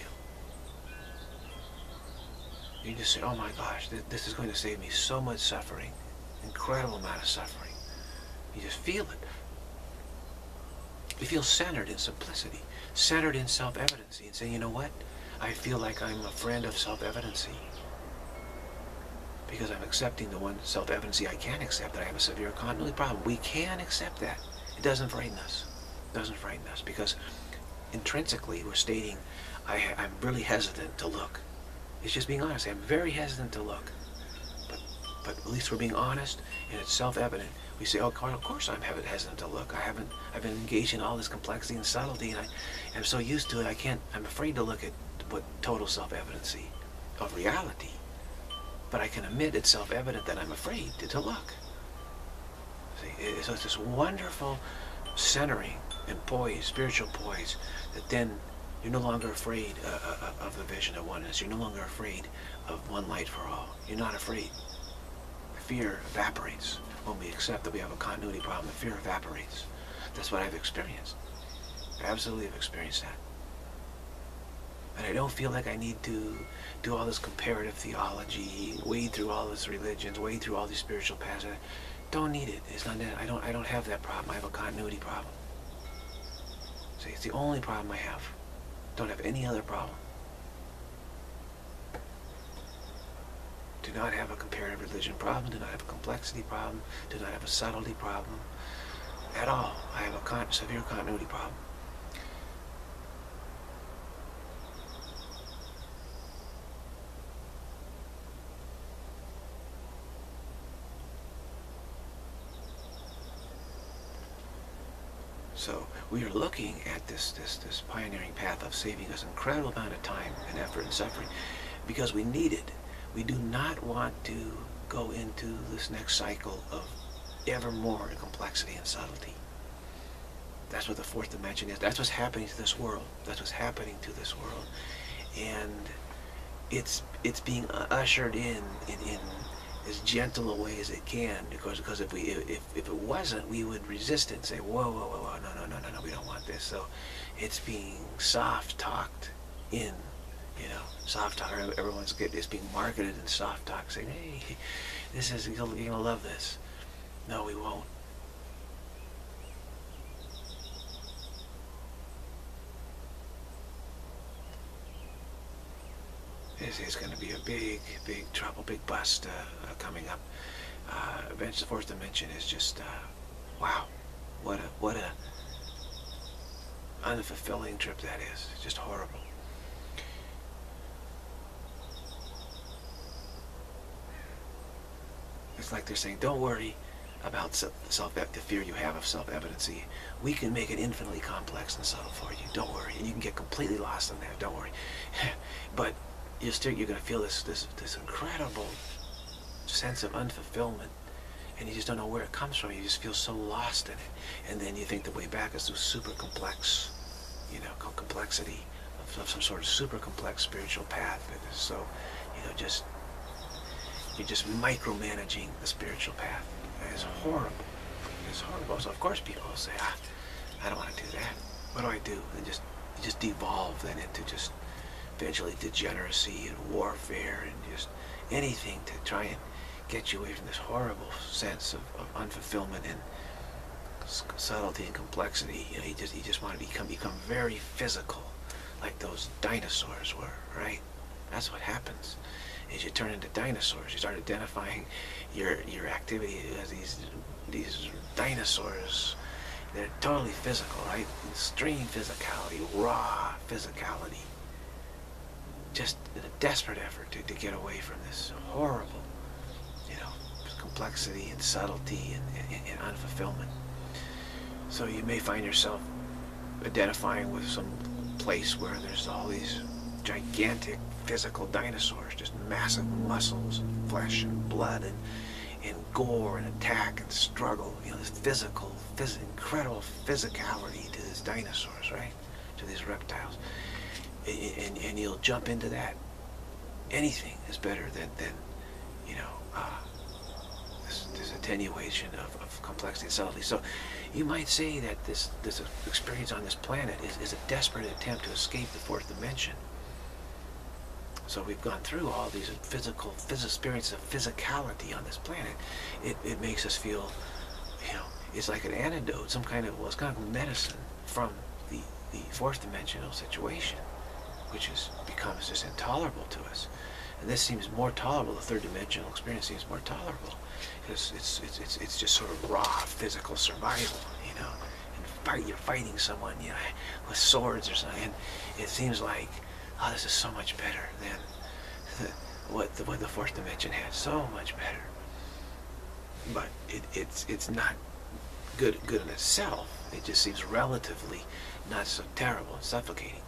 You just say, oh my gosh, th this is going to save me so much suffering. Incredible amount of suffering. You just feel it. You feel centered in simplicity, centered in self-evidency, and say, you know what? I feel like I'm a friend of self-evidency. Because I'm accepting the one self-evidency I can accept, that I have a severe continuity problem. We can accept that. It doesn't frighten us. It doesn't frighten us, because intrinsically we're stating, I, I'm really hesitant to look. It's just being honest. I'm very hesitant to look. But, but at least we're being honest, and it's self-evident. We say, oh, of course I'm hesitant to look. I haven't, I've been engaged in all this complexity and subtlety, and I, I'm so used to it, I can't, I'm afraid to look at what total self-evidency of reality. But I can admit it's self-evident that I'm afraid to, to look. See, so it's this wonderful centering and poise, spiritual poise, that then you're no longer afraid uh, uh, of the vision of oneness. You're no longer afraid of one light for all. You're not afraid. The fear evaporates when we accept that we have a continuity problem. The fear evaporates. That's what I've experienced. I absolutely have experienced that. And I don't feel like I need to do all this comparative theology, wade through all this religions, wade through all these spiritual paths. I don't need it. It's not that. I don't. I don't have that problem. I have a continuity problem. See, it's the only problem I have. Don't have any other problem. Do not have a comparative religion problem. Do not have a complexity problem. Do not have a subtlety problem at all. I have a con severe continuity problem. So we are looking at this, this, this pioneering path of saving us an incredible amount of time and effort and suffering because we need it. We do not want to go into this next cycle of ever more complexity and subtlety. That's what the fourth dimension is. That's what's happening to this world. That's what's happening to this world. And it's, it's being ushered in, in, in as gentle a way as it can, because because if we if, if it wasn't, we would resist it and say, whoa, whoa, whoa, whoa, no, no, no, no, no, we don't want this. So it's being soft talked in, you know, soft talk. Everyone's get it's being marketed in soft talk, saying, hey, this is you're gonna love this. No, we won't. This is going to be a big, big trouble, big bust uh, uh, coming up. Uh, eventually, the fourth dimension is just, uh, wow, what a, what a unfulfilling trip that is. It's just horrible. It's like they're saying, don't worry about self, the fear you have of self-evidency. We can make it infinitely complex and subtle for you. Don't worry, and you can get completely lost in that. Don't worry, but you're still you're going to feel this this this incredible sense of unfulfillment, and you just don't know where it comes from. You just feel so lost in it, and then you think the way back is through super complex, you know, complexity of, of some sort of super complex spiritual path that is so, you know, just you're just micromanaging the spiritual path. And it's horrible. It's horrible. So of course people will say, ah, I don't want to do that. What do I do? And just you just devolve then into just eventually degeneracy and warfare and just anything to try and get you away from this horrible sense of, of unfulfillment and subtlety and complexity. You know, you just you just want to become become very physical, like those dinosaurs were, right? That's what happens. is you turn into dinosaurs. You start identifying your your activity as these these dinosaurs. They're totally physical, right? Extreme physicality, raw physicality. Just in a desperate effort to, to get away from this horrible, you know, complexity and subtlety and, and, and unfulfillment. So you may find yourself identifying with some place where there's all these gigantic physical dinosaurs, just massive muscles and flesh and blood and, and gore and attack and struggle. You know, this physical, phys incredible physicality to these dinosaurs, right? To these reptiles. And, and, and you'll jump into that. Anything is better than, than you know, uh, this, this attenuation of, of complexity and subtlety. So you might say that this, this experience on this planet is, is a desperate attempt to escape the fourth dimension. So we've gone through all these physical, phys experiences of physicality on this planet. It, it makes us feel, you know, it's like an antidote, some kind of, well, it's kind of medicine from the, the fourth dimensional situation, which is, becomes just intolerable to us. And this seems more tolerable, the third dimensional experience seems more tolerable. Because it's, it's, it's, it's just sort of raw physical survival, you know. And fight, you're fighting someone, you know, with swords or something. And it seems like, oh, this is so much better than the, what, the, what the fourth dimension had. So much better. But it, it's, it's not good, good in itself. It just seems relatively not so terrible and suffocating.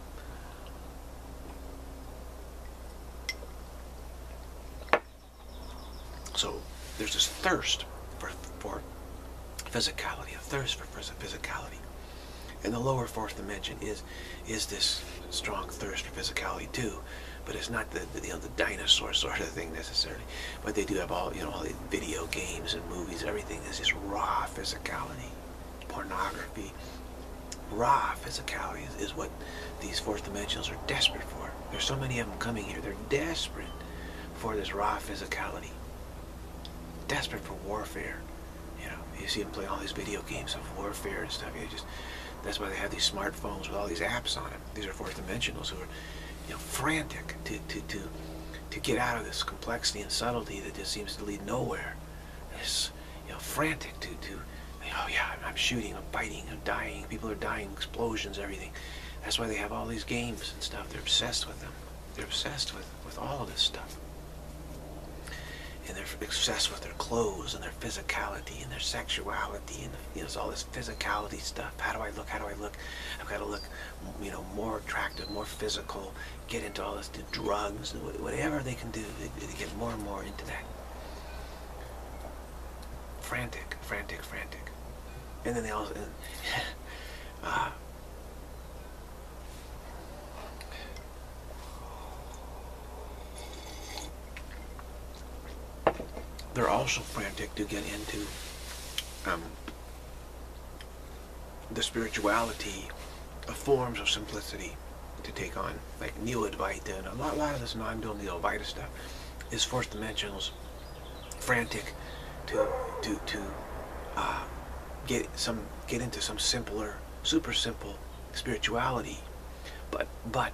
So there's this thirst for, for physicality, a thirst for physicality. And the lower fourth dimension is is this strong thirst for physicality too, but it's not the, the you know the dinosaur sort of thing necessarily. But they do have all you know all the video games and movies, everything is just raw physicality, pornography. Raw physicality is, is what these fourth dimensionals are desperate for. There's so many of them coming here. They're desperate for this raw physicality. Desperate for warfare. You know, you see them play all these video games of warfare and stuff. You just that's why they have these smartphones with all these apps on them. These are fourth dimensionals who are, you know, frantic to to to to get out of this complexity and subtlety that just seems to lead nowhere. It's, you know, frantic to to oh yeah, I'm shooting, I'm biting, I'm dying. People are dying, explosions, everything. That's why they have all these games and stuff. They're obsessed with them. They're obsessed with with all of this stuff. And they're obsessed with their clothes and their physicality and their sexuality and, you know, it's all this physicality stuff. How do I look? How do I look? I've got to look, you know, more attractive, more physical. Get into all this, do drugs, whatever they can do. They, they get more and more into that. Frantic, frantic, frantic. And then they also, uh, they're also frantic to get into um, the spirituality of forms of simplicity to take on, like Neo-Advaita, and a lot, a lot of this non-dual Neo-Advaita stuff is fourth dimensionals frantic to to to uh, get some get into some simpler, super simple spirituality, but but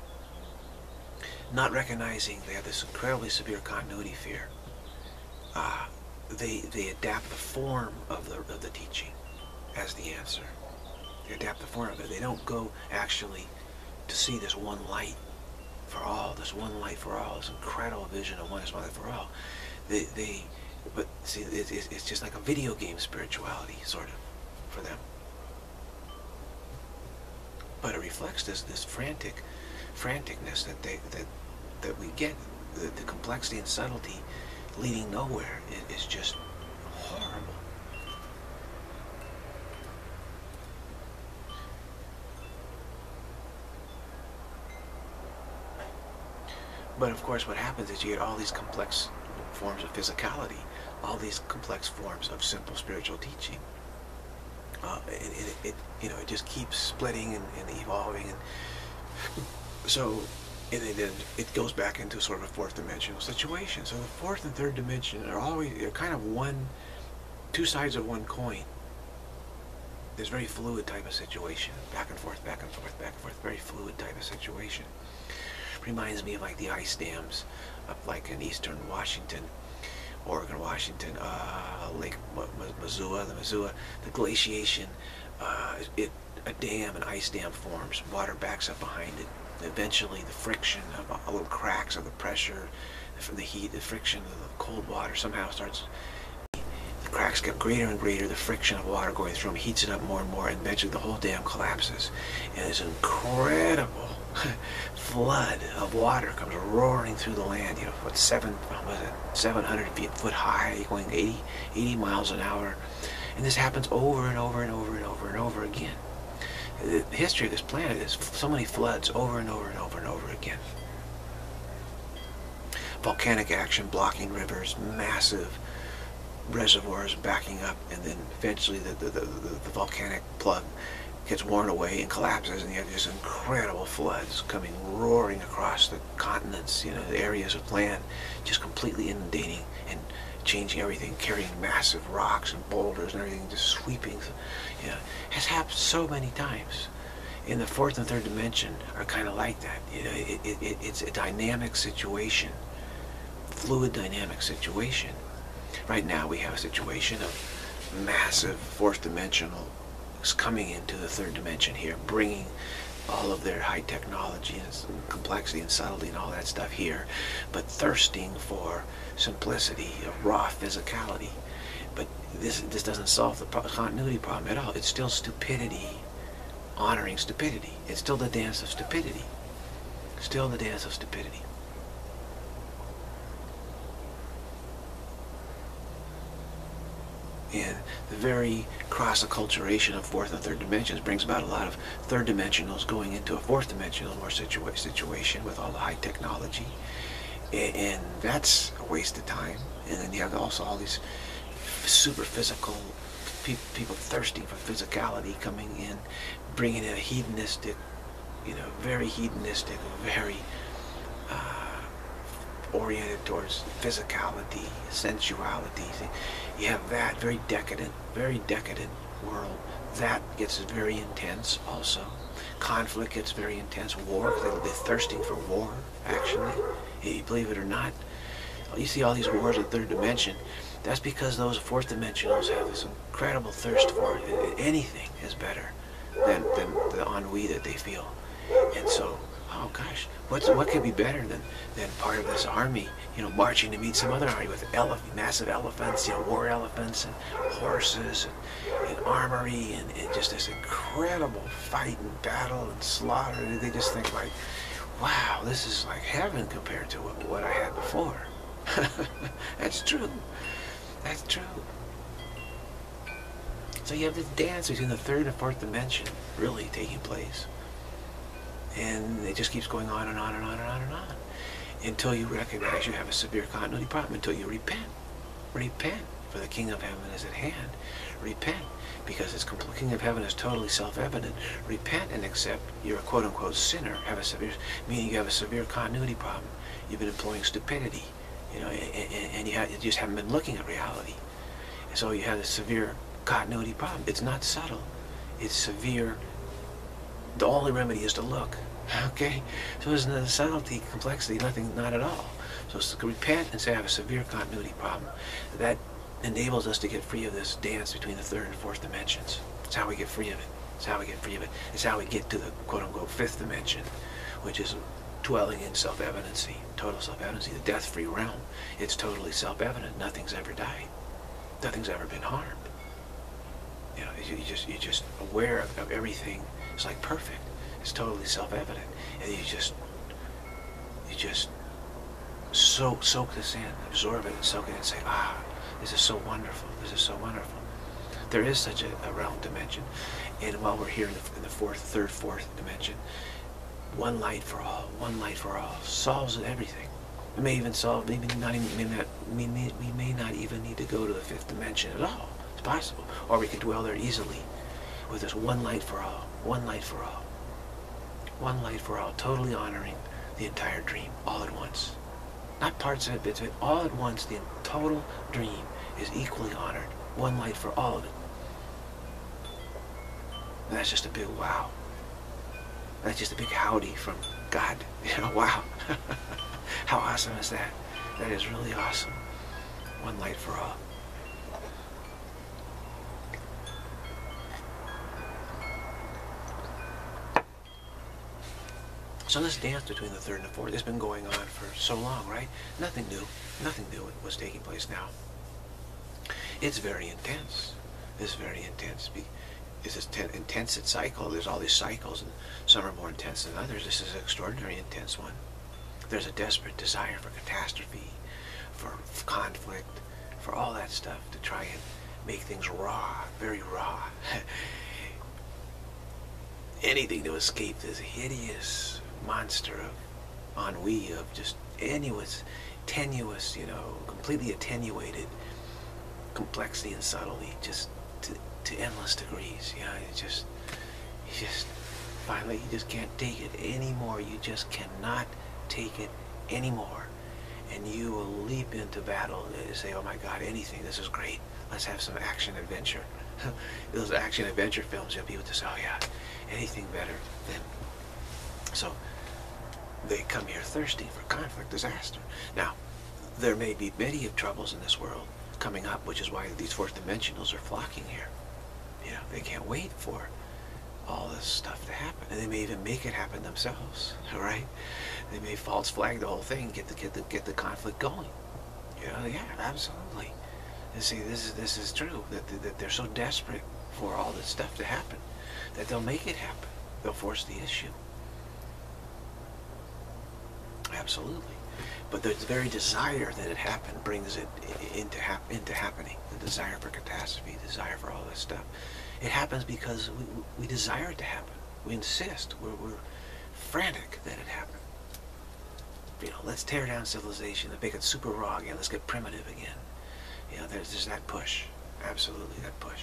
not recognizing they have this incredibly severe continuity fear. Uh, they they adapt the form of the of the teaching as the answer. They adapt the form of it. They don't go actually to see this one light for all, this one light for all, this incredible vision of one is one light for all. They they, but see, it, it, it's just like a video game spirituality sort of for them. But it reflects this this frantic, franticness that they that that we get, the, the complexity and subtlety leading nowhere. It is just horrible. But of course what happens is you get all these complex forms of physicality, all these complex forms of simple spiritual teaching. Uh, it, it, it, you know, it just keeps splitting and, and evolving, and so and then it goes back into sort of a fourth dimensional situation. So the fourth and third dimension are always they're kind of one, two sides of one coin. There's very fluid type of situation, back and forth, back and forth, back and forth, very fluid type of situation. Reminds me of like the ice dams up like in eastern Washington, Oregon, Washington, uh, Lake Missoula, the Missoula, the glaciation, uh, it, a dam, an ice dam forms, water backs up behind it. Eventually the friction of uh, little cracks of the pressure, from the heat, the friction of the cold water somehow starts, the cracks get greater and greater, the friction of water going through them heats it up more and more, and eventually the whole dam collapses. And this incredible flood of water comes roaring through the land, you know, what, seven, what was it, seven hundred feet, foot high, going eighty, eighty miles an hour. And this happens over and over and over and over and over again. The history of this planet is so many floods over and over and over and over again. Volcanic action blocking rivers, massive reservoirs backing up, and then eventually the, the, the, the, the volcanic plug gets worn away and collapses, and you have these incredible floods coming roaring across the continents, you know, the areas of land, just completely inundating and changing everything, carrying massive rocks and boulders and everything, just sweeping. You know, has happened so many times. In the fourth and third dimension are kind of like that. You know, it, it, it, it's a dynamic situation, fluid dynamic situation. Right now we have a situation of massive fourth dimensional coming into the third dimension here, bringing all of their high technology and complexity and subtlety and all that stuff here, but thirsting for simplicity, of raw physicality. But this this doesn't solve the continuity problem at all. It's still stupidity honoring stupidity. It's still the dance of stupidity. Still the dance of stupidity. And the very cross-acculturation of fourth and third dimensions brings about a lot of third dimensionals going into a fourth dimensional more situa situation with all the high technology. And, and that's a waste of time. And then you have also all these super physical pe people thirsting for physicality coming in, bringing in a hedonistic, you know, very hedonistic, very uh, oriented towards physicality, sensuality. You have that very decadent, very decadent world. That gets very intense also. Conflict gets very intense. War, they're, they're thirsting for war, actually. You believe it or not. You see all these wars in the third dimension. That's because those fourth dimensionals have this incredible thirst for it. Anything is better than, than the ennui that they feel. And so, oh gosh, what's, what could be better than, than part of this army, you know, marching to meet some other army with elef massive elephants, you know, war elephants and horses and, and armory and, and just this incredible fight and battle and slaughter. And they just think like, wow, this is like heaven compared to what, what I had before. That's true. That's true. So you have this dance between the third and fourth dimension really taking place. And it just keeps going on and on and on and on and on until you recognize you have a severe continuity problem, until you repent. Repent, for the King of Heaven is at hand. Repent, because this King of Heaven is totally self-evident. Repent and accept you're a quote-unquote sinner, have a severe, meaning you have a severe continuity problem. You've been employing stupidity, you know, and, and you, have, you just haven't been looking at reality. And so you have a severe continuity problem. It's not subtle. It's severe. The only remedy is to look. Okay? So there's no subtlety, complexity, nothing, not at all. So it's to repent and say I have a severe continuity problem. That enables us to get free of this dance between the third and fourth dimensions. It's how we get free of it. It's how we get free of it. It's how we get to the quote-unquote fifth dimension, which is dwelling in self-evidency, total self-evidency, the death-free realm. It's totally self-evident. Nothing's ever died. Nothing's ever been harmed. You know, you just, you're just aware of, of everything. It's like perfect. It's totally self-evident. And you just, you just soak, soak this in, absorb it and soak it in and say, ah, this is so wonderful. This is so wonderful. There is such a, a realm dimension. And while we're here in the, in the fourth, third, fourth dimension, one light for all, one light for all solves everything. It may even solve, maybe not even, may not, we, may, we may not even need to go to the fifth dimension at all. It's possible. Or we could dwell there easily with this one light for all, one light for all. One light for all, totally honoring the entire dream, all at once. Not parts of it, bits of it, all at once. The total dream is equally honored. One light for all of it. And that's just a big wow. That's just a big howdy from God. You know, wow. How awesome is that? That is really awesome. One light for all. So this dance between the third and the fourth has been going on for so long, right? Nothing new. Nothing new was taking place now. It's very intense. It's very intense. It's an intense cycle. There's all these cycles, and some are more intense than others. This is an extraordinary intense one. There's a desperate desire for catastrophe, for conflict, for all that stuff to try and make things raw, very raw. Anything to escape this hideous monster of ennui, of just tenuous, tenuous, you know, completely attenuated complexity and subtlety, just to, to endless degrees. You know, it just, you just, finally, you just can't take it anymore. You just cannot take it anymore. And you will leap into battle and say, oh my God, anything, this is great. Let's have some action adventure. Those action adventure films, you'll be able to say, oh yeah, anything better than. So they come here thirsty for conflict, disaster. Now, there may be many of troubles in this world coming up, which is why these fourth dimensionals are flocking here. You know, they can't wait for all this stuff to happen, and they may even make it happen themselves. All right, they may false flag the whole thing, get the get the get the conflict going. You know, yeah, absolutely. And see, this is this is true that that they're so desperate for all this stuff to happen that they'll make it happen. They'll force the issue. Absolutely. But the very desire that it happen brings it into hap into happening. The desire for catastrophe, the desire for all this stuff. It happens because we, we desire it to happen. We insist. We're, we're frantic that it happen. You know, let's tear down civilization. Let's make it super raw again. Let's get primitive again. You know, there's, there's that push. Absolutely, that push.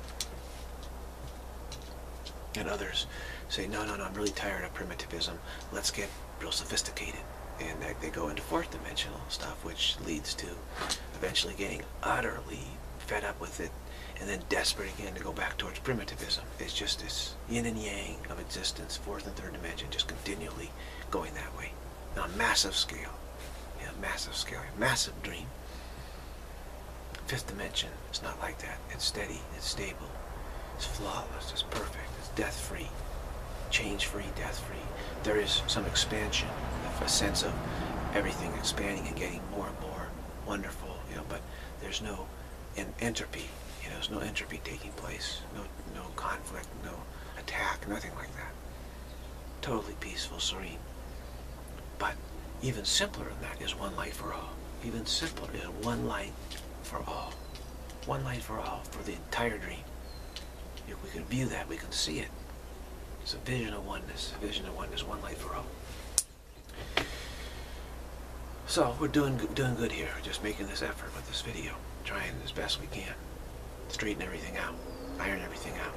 And others say, no, no, no, I'm really tired of primitivism. Let's get real sophisticated. And they, they go into fourth dimensional stuff, which leads to eventually getting utterly fed up with it, and then desperate again to go back towards primitivism. It's just this yin and yang of existence, fourth and third dimension, just continually going that way. On a massive scale. Yeah, massive scale. Massive dream. Fifth dimension, it's not like that. It's steady, it's stable, it's flawless, it's perfect, it's death-free, change-free, death-free. There is some expansion, a sense of everything expanding and getting more and more wonderful, you know, but there's no en entropy, you know, there's no entropy taking place, no, no conflict, no attack, nothing like that. Totally peaceful, serene. But even simpler than that is one light for all. Even simpler is one light for all. One light for all, for the entire dream. If we can view that, we can see it. It's a vision of oneness, a vision of oneness, one light for all. So we're doing doing good here, just making this effort with this video, trying as best we can, straighten everything out, iron everything out.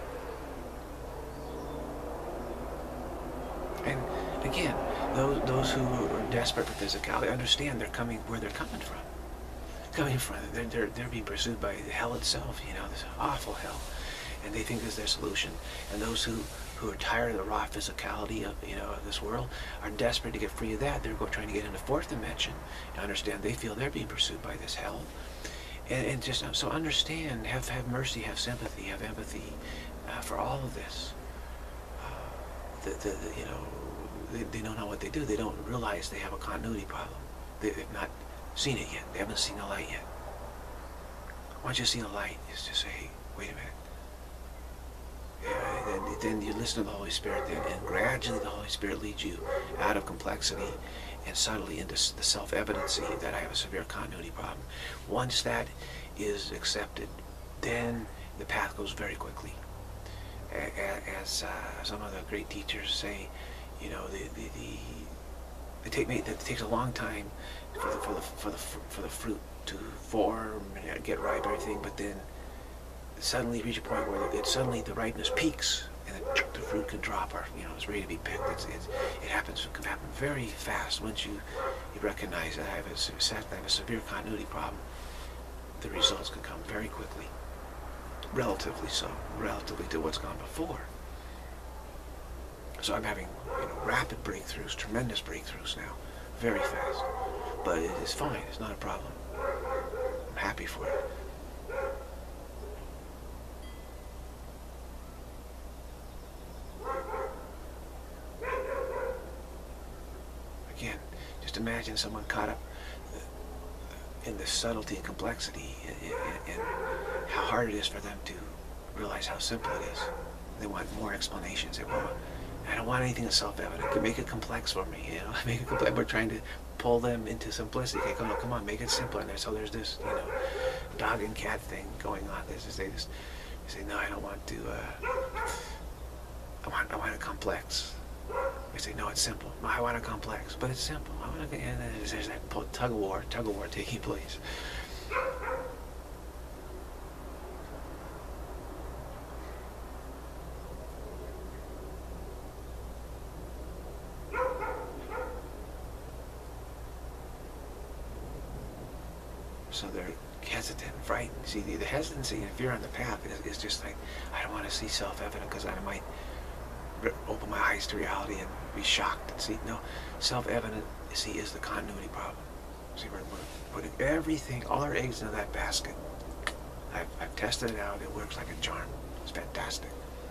And again, those those who are desperate for physicality understand they're coming where they're coming from. Coming from they're they're they're being pursued by hell itself, you know, this awful hell, and they think this is their solution. And those who who are tired of the raw physicality of, you know, of this world, are desperate to get free of that. They're go, trying to get into fourth dimension and understand they feel they're being pursued by this hell. And, and just so understand, have have mercy, have sympathy, have empathy uh, for all of this. Uh, the, the, the, you know, they, they don't know what they do. They don't realize they have a continuity problem. They, they've not seen it yet. They haven't seen the light yet. Once you see the light, is to say, hey, wait a minute. Yeah, then, then you listen to the Holy Spirit, then, and gradually the Holy Spirit leads you out of complexity and subtly into the self-evidency that I have a severe continuity problem. Once that is accepted, then the path goes very quickly. As uh, some of the great teachers say, you know, the the, the it, take, it takes a long time for the for the for the for the fruit to form and get ripe, everything, but then suddenly reach a point where it suddenly the ripeness peaks, and then the fruit can drop, or you know, it's ready to be picked. It's, it's, it happens. It can happen very fast once you you recognize that I have a I have a severe continuity problem. The results can come very quickly, relatively so, relatively to what's gone before. So I'm having, you know, rapid breakthroughs, tremendous breakthroughs now, very fast. but it's fine. It's not a problem. I'm happy for it. Again, just imagine someone caught up in the subtlety and complexity and, and how hard it is for them to realize how simple it is. They want more explanations. They want, I don't want anything that's self-evident. Make it complex for me, you know. Make it complex. We're trying to pull them into simplicity. Okay, come on, come on, make it simpler. And so there's this, you know, dog and cat thing going on. This is they just they say, no, I don't want to. Uh, I want, I want it complex. They say, no, it's simple. No, I want it complex, but it's simple. I want to, and then there's, there's that tug of war, tug of war taking place. So they're hesitant, frightened. See, the, the hesitancy, if you're on the path, is, is just like, I don't want to see self-evident because I might open my eyes to reality and be shocked and see. No, self-evident, see, is the continuity problem. See, we're, we're putting everything, all our eggs into that basket. I've, I've tested it out. It works like a charm. It's fantastic.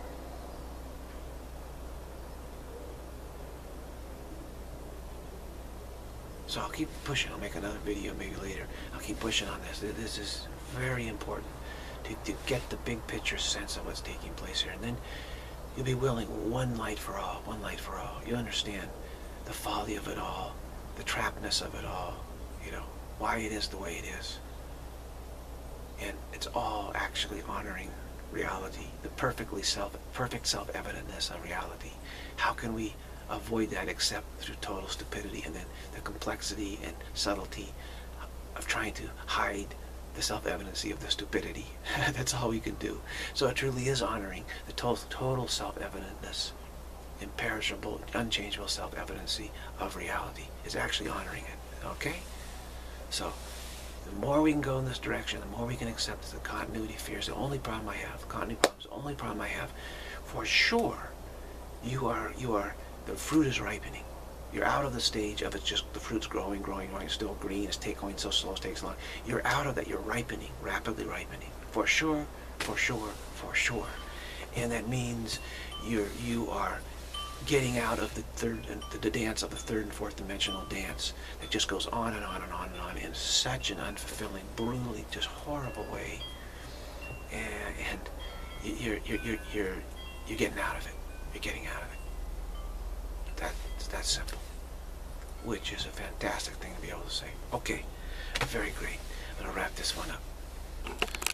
So I'll keep pushing. I'll make another video maybe later. I'll keep pushing on this. This is very important to, to get the big picture sense of what's taking place here. And then you'll be willing, one light for all, one light for all. You understand the folly of it all, the trapness of it all, you know, why it is the way it is. And it's all actually honoring reality, the perfectly self, perfect self-evidentness of reality. How can we avoid that except through total stupidity and then the complexity and subtlety of trying to hide the self-evidency of the stupidity? That's all we can do. So it truly is honoring the total, total self-evidentness, imperishable, unchangeable self-evidency of reality. It's actually honoring it, okay? So the more we can go in this direction, the more we can accept the continuity fear is the only problem I have. Continuity problem is the only problem I have. For sure, you are, you are, the fruit is ripening. You're out of the stage of it's just the fruit's growing, growing, growing, it's still green, it's take, going so slow, it takes long. You're out of that, you're ripening, rapidly ripening. For sure, for sure, for sure. And that means you're, you are getting out of the third, the, the dance of the third and fourth dimensional dance that just goes on and on and on and on in such an unfulfilling, brutally, just horrible way. And, and you're, you're, you're, you're, you're getting out of it. You're getting out of it. That, it's that simple, which is a fantastic thing to be able to say. Okay, very great. I'm going to wrap this one up.